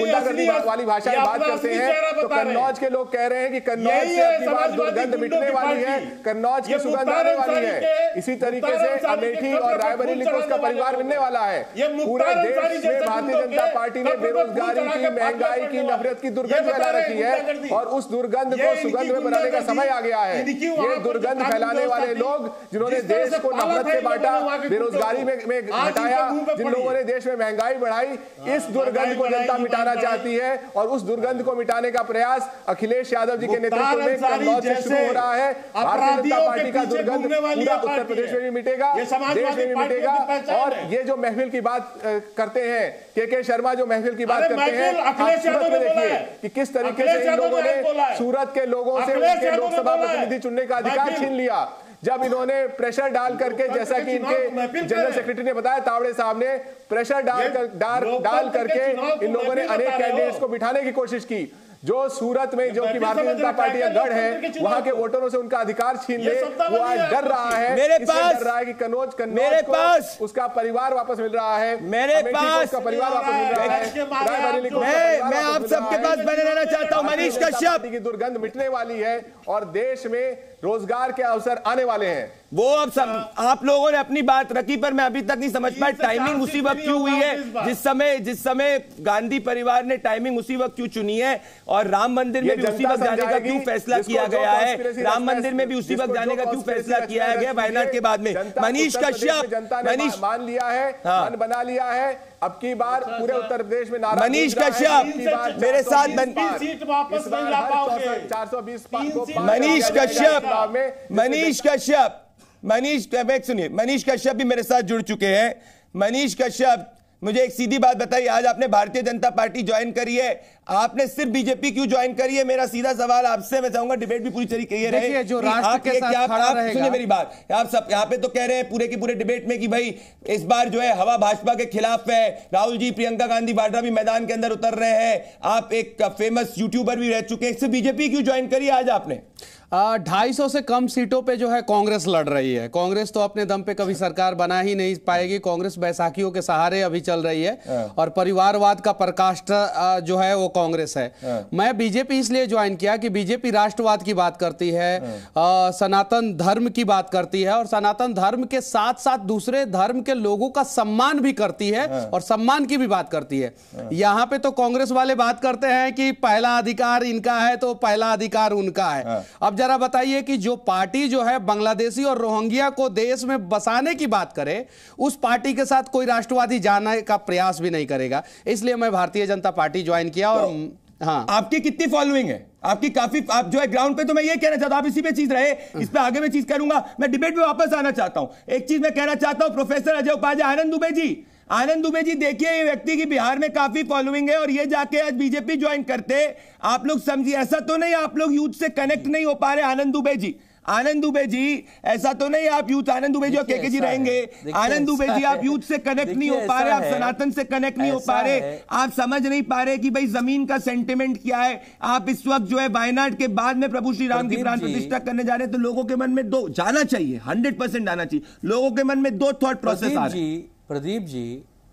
बात करते हैं। तो कन्नौज के लोग कह रहे हैं कि कन्नौज से अपनी बार दुर्गंध मिटने वाली है, कन्नौज की सुगंध आने वाली है। इसी तरीके से अमेठी और रायबरेली को उसका परिवार मिलने वाला है। पूरे देश में भारतीय जनता पार्टी ने बेरोजगारी की, महंगाई की, नफरत की दुर्गंध फैला रखी है और उस दुर्गंध को सुगंध में बनाने का समय आ गया है। ये दुर्गंध फैलाने वाले लोग जिन्होंने देश को नफरत से बांटा, बेरोजगारी में घटाया, जिन लोगों ने देश में महंगाई बढ़ाई, इस दुर्गंध को जनता मिटाना चाहती है और उस दुर्गंध को मिटाने का प्रयास अखिलेश यादव जी के नेतृत्व में कन्नौज से शुरू हो रहा है। भारतीय जनता पार्टी का दुर्गंध पूरा उत्तर प्रदेश में भी मिटेगा, देश में भी मिटेगा। और ये जो महफिल की बात करते हैं, के शर्मा जो महफिल की बात करते हैं, आप सूरत में देखिए कि किस तरीके से इन लोगों ने सूरत के लोगों से उनके लोकसभा प्रतिनिधि चुनने का अधिकार छीन लिया। जब इन्होंने प्रेशर डाल करके, जैसा कि इनके जनरल सेक्रेटरी ने बताया, तावड़े साहब ने प्रेशर डाल करके इन लोगों ने अनेक कैंडिडेट्स को बिठाने की कोशिश की। जो सूरत में जो कि भारतीय जनता पार्टी का गढ़ है, वहां के वोटरों से उनका अधिकार छीन ले, वो आज डर रहा है, डर रहा है कि कन्नौज को उसका परिवार वापस मिल रहा है, मेरे पास उसका परिवार वापस मिल रहा है। मैं आप सबके पास बने रहना चाहता हूं। मनीष कश्यप की दुर्गंध मिटने वाली है और देश में रोजगार के अवसर आने वाले हैं। वो अब सब आप लोगों ने अपनी बात रखी, पर मैं अभी तक नहीं समझ पाया टाइमिंग उसी वक्त क्यों हुई है। जिस समय गांधी परिवार ने टाइमिंग उसी वक्त क्यों चुनी है और राम मंदिर में भी उसी वक्त जाने का क्यों फैसला किया गया है, राम मंदिर में भी उसी वक्त जाने का क्यों फैसला किया गया वायनाड के बाद में। मनीष कश्यप, मनीष मान लिया है, मन बना लिया है, अब की बार पूरे उत्तर प्रदेश में नाराज। मनीष कश्यप मेरे साथ, सीट वापस नहीं ला पाओगे। 420 मनीष कश्यप भी मेरे साथ जुड़ चुके हैं। मनीष कश्यप, मुझे एक सीधी बात बताइए, आज आपने भारतीय जनता पार्टी ज्वाइन करी है, आपने सिर्फ बीजेपी क्यों ज्वाइन करी है? मेरा सीधा सवाल आपसे, मैं चाहूंगा डिबेट भी पूरी तरीके से रहे। जो राष्ट्र के साथ खड़ा रहेगा। सुनिए मेरी बात, आप सब यहाँ पे तो कह रहे हैं पूरे के पूरे डिबेट में कि भाई इस बार जो है हवा भाजपा के खिलाफ है, राहुल जी, प्रियंका गांधी वाड्रा भी मैदान के अंदर उतर रहे हैं, आप एक फेमस यूट्यूबर भी रह चुके हैं, सिर्फ बीजेपी क्यों ज्वाइन करी आज आपने? 250 से कम सीटों पे जो है कांग्रेस लड़ रही है। कांग्रेस तो अपने दम पे कभी सरकार बना ही नहीं पाएगी। कांग्रेस बैसाखियों के सहारे अभी चल रही है और परिवारवाद का प्रकाष्ठा जो है वो कांग्रेस है। मैं बीजेपी इसलिए ज्वाइन किया कि बीजेपी राष्ट्रवाद की बात करती है, सनातन धर्म की बात करती है और सनातन धर्म के साथ साथ दूसरे धर्म के लोगों का सम्मान भी करती है और सम्मान की भी बात करती है। यहाँ पे तो कांग्रेस वाले बात करते हैं कि पहला अधिकार इनका है तो पहला अधिकार उनका है। अब जरा बताइए कि जो पार्टी जो है बांग्लादेशी और रोहिंग्या को देश में बसाने की बात करे, उस पार्टी के साथ कोई राष्ट्रवादी जाने का प्रयास भी नहीं करेगा। इसलिए मैं भारतीय जनता पार्टी ज्वाइन किया। और हाँ, आपकी कितनी फॉलोइंग है? आपकी काफी, आप जो है ग्राउंड पे, तो मैं ये कहना चाहता हूं, आप इसी पे चीज रहे, इस पे आगे मैं चीज करूंगा। मैं डिबेट पे वापस आना चाहता हूं। एक चीज मैं कहना चाहता हूं, प्रोफेसर अजय उपाध्याय, आनंद दुबे जी, देखिए ये व्यक्ति की बिहार में काफी फॉलोइंग है और ये जाके आज बीजेपी ज्वाइन करते, आप लोग समझिए, ऐसा तो नहीं आप लोग यूथ से कनेक्ट नहीं हो पा रहे। आनंद दुबे जी ऐसा तो नहीं आप यूथ, आनंद दुबे जी और के जी रहेंगे, आनंद दुबे जी आप यूथ से कनेक्ट नहीं हो पा रहे, आप सनातन से कनेक्ट नहीं हो पा रहे, आप समझ नहीं पा रहे कि भाई जमीन का सेंटिमेंट क्या है। आप इस वक्त जो है वायनाड के बाद में प्रभु श्री राम की प्राण प्रतिष्ठा करने जा रहे हैं, तो लोगों के मन में दो जाना चाहिए, 100% आना चाहिए, लोगों के मन में दो थॉट प्रोसेस आ रहे हैं। प्रदीप जी,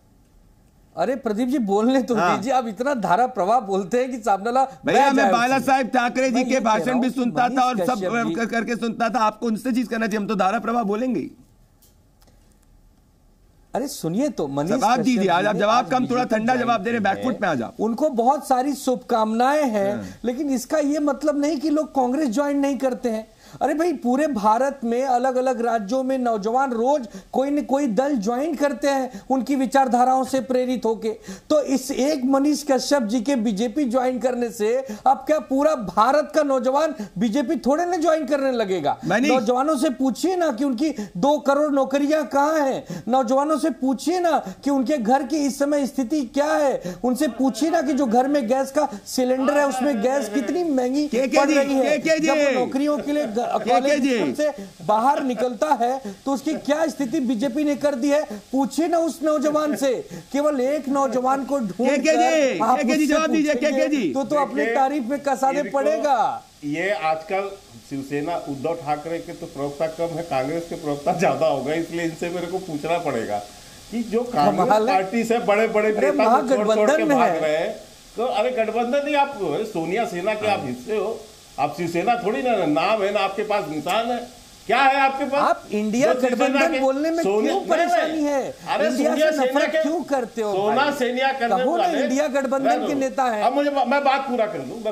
अरे प्रदीप जी बोलने तो दीजिए। आप इतना धारा प्रवाह बोलते हैं कि सामने वाला। भैया मैं बाला साहेब ठाकरे जी के भाषण भी सुनता था और सब करके सुनता था, आपको उनसे चीज करना चाहिए, हम तो धारा प्रवाह बोलेंगे। अरे सुनिए तो मनीष, जवाब दीजिए, आज आप जवाब कम, थोड़ा ठंडा जवाब दे रहे, बैकफुट में आ जाओ। उनको बहुत सारी शुभकामनाएं हैं, लेकिन इसका ये मतलब नहीं कि लोग कांग्रेस ज्वाइन नहीं करते हैं। अरे भाई पूरे भारत में अलग अलग राज्यों में नौजवान रोज कोई न कोई दल ज्वाइन करते हैं उनकी विचारधाराओं से प्रेरित होके। तो इस एक मनीष कश्यप जी के बीजेपी ज्वाइन करने से अब क्या पूरा भारत का नौजवान बीजेपी थोड़े ना ज्वाइन करने लगेगा? नौजवानों से पूछिए ना कि उनकी 2 करोड़ नौकरियां कहां हैं, नौजवानों से पूछिए ना कि उनके घर की इस समय स्थिति क्या है, उनसे पूछिए ना कि जो घर में गैस का सिलेंडर है उसमें गैस कितनी महंगी पड़ रही है। जब नौकरियों के लिए कॉलेज से बाहर निकलता है तो उसकी क्या स्थिति बीजेपी ने कर दी है, पूछिए ना उस नौजवान से। केवल एक नौजवान को ढूंढ जवाब दीजिए तो अपनी तारीफ में कसाने पड़ेगा। ये आजकल शिवसेना उद्धव ठाकरे के तो प्रवक्ता कम है, कांग्रेस के प्रवक्ता ज्यादा होगा, इसलिए इनसे मेरे को पूछना पड़ेगा कि जो कांग्रेस पार्टी से बड़े बड़े नेता छोड़ के भाग रहे हैं, तो अरे गठबंधन नहीं, आप सोनिया सेना के आप हिस्से हो, आप शिवसेना थोड़ी ना, नाम है ना आपके पास, निशान है, क्या है आपके पास? आप इंडिया गठबंधन बोलने में क्यों परेशानी है? इंडिया से नफरत क्यों करते हो? सोना सेनिया करने वाले इंडिया गठबंधन के नेता है। अब मुझे मैं बात पूरा कर दूं,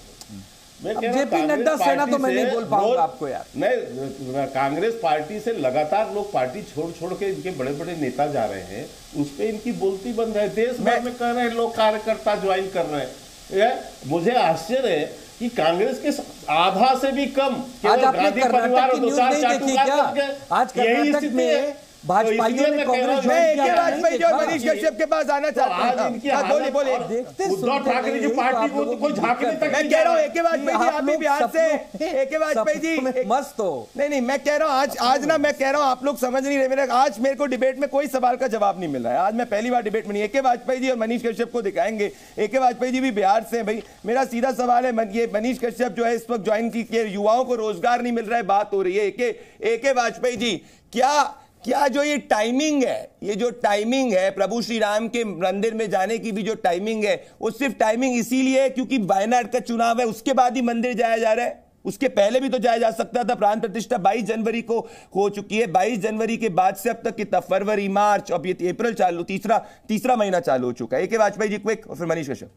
जेपी नड्डा सेना तो मैं नहीं बोल पाऊंगा आपको यार। नहीं, कांग्रेस पार्टी से लगातार लोग पार्टी छोड़ छोड़ के इनके बड़े बड़े नेता जा रहे हैं, उस पर इनकी बोलती बंद है। देश भर में कह रहे हैं लोग कार्यकर्ता ज्वाइन कर रहे हैं। मुझे आश्चर्य है कि कांग्रेस के आधा से भी कम आज आपने कर्नाटक की न्यूज़ नहीं देखी क्या? आज कर्नाटक में भाजपाइयों ने कांग्रेस वाजपेयी और मनीष कश्यप के पास आना चाहता हूं। बोले उद्धव ठाकरे की पार्टी को तो कोई झांकने तक मैं कह रहा हूं एके वाजपेयी जी, आप भी बिहार से, एके वाजपेयी जी मस्त हो। नहीं, मैं कह रहा हूं आज ना मैं कह रहा हूं आप लोग समझ नहीं रहे। आज मेरे को डिबेट में कोई सवाल का जवाब नहीं मिल रहा है। आज मैं पहली बार डिबेट में नहीं, एके वाजपेयी जी और मनीष कश्यप को दिखाएंगे। एके वाजपेयी जी भी बिहार से। भाई मेरा सीधा सवाल है, ये मनीष कश्यप जो है इस वक्त ज्वाइन की, युवाओं को रोजगार नहीं मिल रहा है, बात हो रही है। एके वाजपेयी जी, क्या जो ये टाइमिंग है, ये जो टाइमिंग है प्रभु श्री राम के मंदिर में जाने की भी जो टाइमिंग है, वो सिर्फ टाइमिंग इसीलिए है क्योंकि वायनाड का चुनाव है, उसके बाद ही मंदिर जाया जा रहा है? उसके पहले भी तो जाया जा सकता था। प्राण प्रतिष्ठा 22 जनवरी को हो चुकी है। 22 जनवरी के बाद से अब तक कितना, फरवरी, मार्च, अब ये अप्रैल चालू, तीसरा महीना चालू हो चुका है। एके वाजपेयी जी क्विक, और फिर मनीष कश्यप।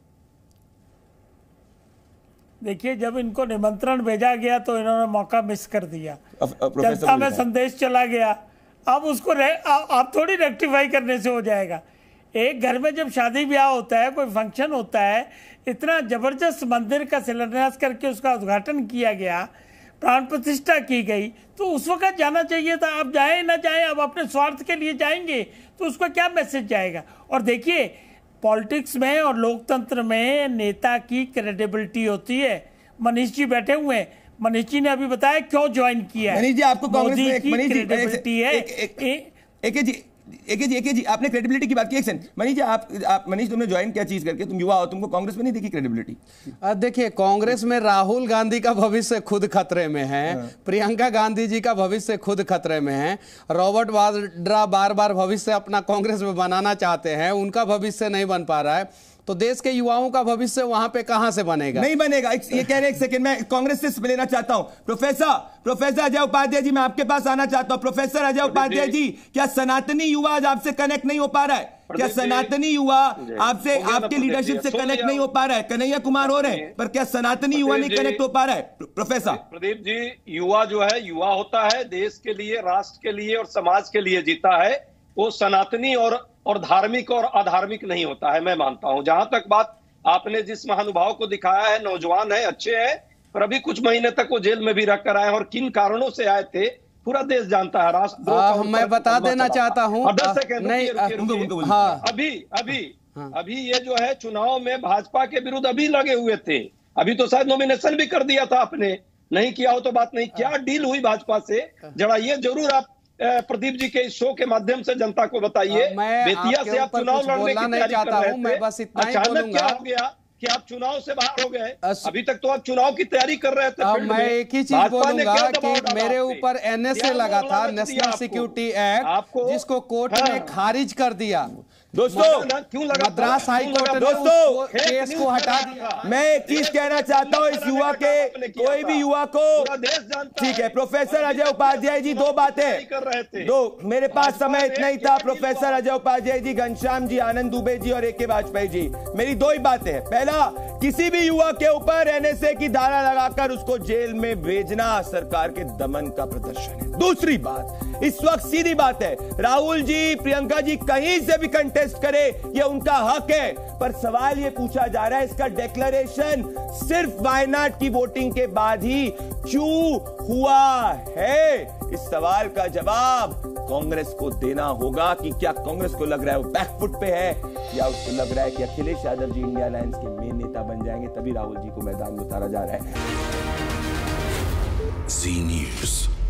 देखिए, जब इनको निमंत्रण भेजा गया तो इन्होंने मौका मिस कर दिया, जनता में संदेश चला गया। अब उसको आप थोड़ी रेक्टिफाई करने से हो जाएगा। एक घर में जब शादी ब्याह होता है, कोई फंक्शन होता है, इतना जबरदस्त मंदिर का शिलान्यास करके उसका उद्घाटन किया गया, प्राण प्रतिष्ठा की गई, तो उस वक्त जाना चाहिए था। आप जाएं ना जाएं, अब अपने स्वार्थ के लिए जाएंगे तो उसका क्या मैसेज जाएगा? और देखिए, पॉलिटिक्स में और लोकतंत्र में नेता की क्रेडिबिलिटी होती है। मनीष जी बैठे हुए हैं, मनीष जी ने अभी बताया क्यों ज्वाइन किया है। मनीष जी, आपको कांग्रेस में क्रेडिबिलिटी है। एके जी आपने क्रेडिबिलिटी की बात की। एक सेकंड मनीष जी, आप मनीष तुमने ज्वाइन क्या चीज करके, तुम युवा हो, तुमको कांग्रेस में नहीं देखी क्रेडिबिलिटी? देखिए, कांग्रेस में राहुल गांधी का भविष्य खुद खतरे में है, प्रियंका गांधी जी का भविष्य खुद खतरे में है, रॉबर्ट वाड्रा बार बार भविष्य अपना कांग्रेस में बनाना चाहते हैं, उनका भविष्य नहीं बन पा रहा है। तो देश के युवाओं का भविष्य वहां पे कहां से बनेगा? नहीं बनेगा। ये कह रहे, एक सेकंड, मैं कांग्रेस से लेना चाहता हूं। प्रोफेसर अजय उपाध्याय जी, मैं आपके पास आना चाहता हूं। प्रोफेसर अजय उपाध्याय जी, क्या सनातनी युवा आज आपसे कनेक्ट नहीं हो पा रहा है? क्या सनातनी युवा आपसे, आपके लीडरशिप से कनेक्ट नहीं हो पा रहा है? कन्हैया कुमार हो रहे हैं, पर क्या सनातनी युवा नहीं कनेक्ट हो पा रहा है? प्रोफेसर प्रदीप जी, युवा जो है, युवा होता है देश के लिए, राष्ट्र के लिए और समाज के लिए जीता है। वो सनातनी और धार्मिक और अधार्मिक नहीं होता है, मैं मानता हूं। जहां तक बात आपने जिस महानुभाव को दिखाया है, नौजवान है, अच्छे हैं, पर अभी कुछ महीने तक वो जेल में भी रख कर आए और किन कारणों से आए थे पूरा देश जानता है। राष्ट्र मैं बता देना चाहता हूं, अभी ये जो है चुनाव में भाजपा के विरुद्ध अभी लगे हुए थे। अभी तो शायद नॉमिनेशन भी कर दिया था आपने, नहीं किया हो तो बात नहीं। क्या डील हुई भाजपा से, जरा ये जरूर आप प्रदीप जी के इस शो के माध्यम से जनता को बताइए। बेतिया से आप चुनाव लड़ने की तैयारी कर रहे थे, अचानक क्या हो गया कि आप चुनाव से बाहर हो गए? अभी तक तो आप चुनाव की तैयारी कर रहे थे। मैं एक ही चीज बोलूंगा कि मेरे ऊपर NSA लगा था, नेशनल सिक्योरिटी एक्ट, जिसको कोर्ट ने खारिज कर दिया। दोस्तों क्यों लगा? मद्रास हाईकोर्ट ने दोस्तों, केस को हटा दिया। मैं एक चीज कहना चाहता हूं इस युवा के, कोई भी युवा को, ठीक है प्रोफेसर अजय उपाध्याय जी, दो बातें, दो, मेरे पास समय इतना ही था। प्रोफेसर अजय उपाध्याय जी, घनश्याम जी, आनंद दुबे जी और AK वाजपेयी जी, मेरी दो ही बातें हैं। पहला, किसी भी युवा के ऊपर NSA की धारा लगाकर उसको जेल में भेजना सरकार के दमन का प्रदर्शन है। दूसरी बात, इस वक्त सीधी बात है, राहुल जी, प्रियंका जी कहीं से भी कंटेस्ट करे, ये उनका हक है, पर सवाल ये पूछा जा रहा है इसका डिक्लेरेशन सिर्फ वायनाड की वोटिंग के बाद ही क्यों हुआ है? इस सवाल का जवाब कांग्रेस को देना होगा कि क्या कांग्रेस को लग रहा है वो बैकफुट पे है, या उसको लग रहा है कि अखिलेश यादव जी इंडिया अलायंस के मेन नेता बन जाएंगे, तभी राहुल जी को मैदान में उतारा जा रहा है। जी न्यूज़।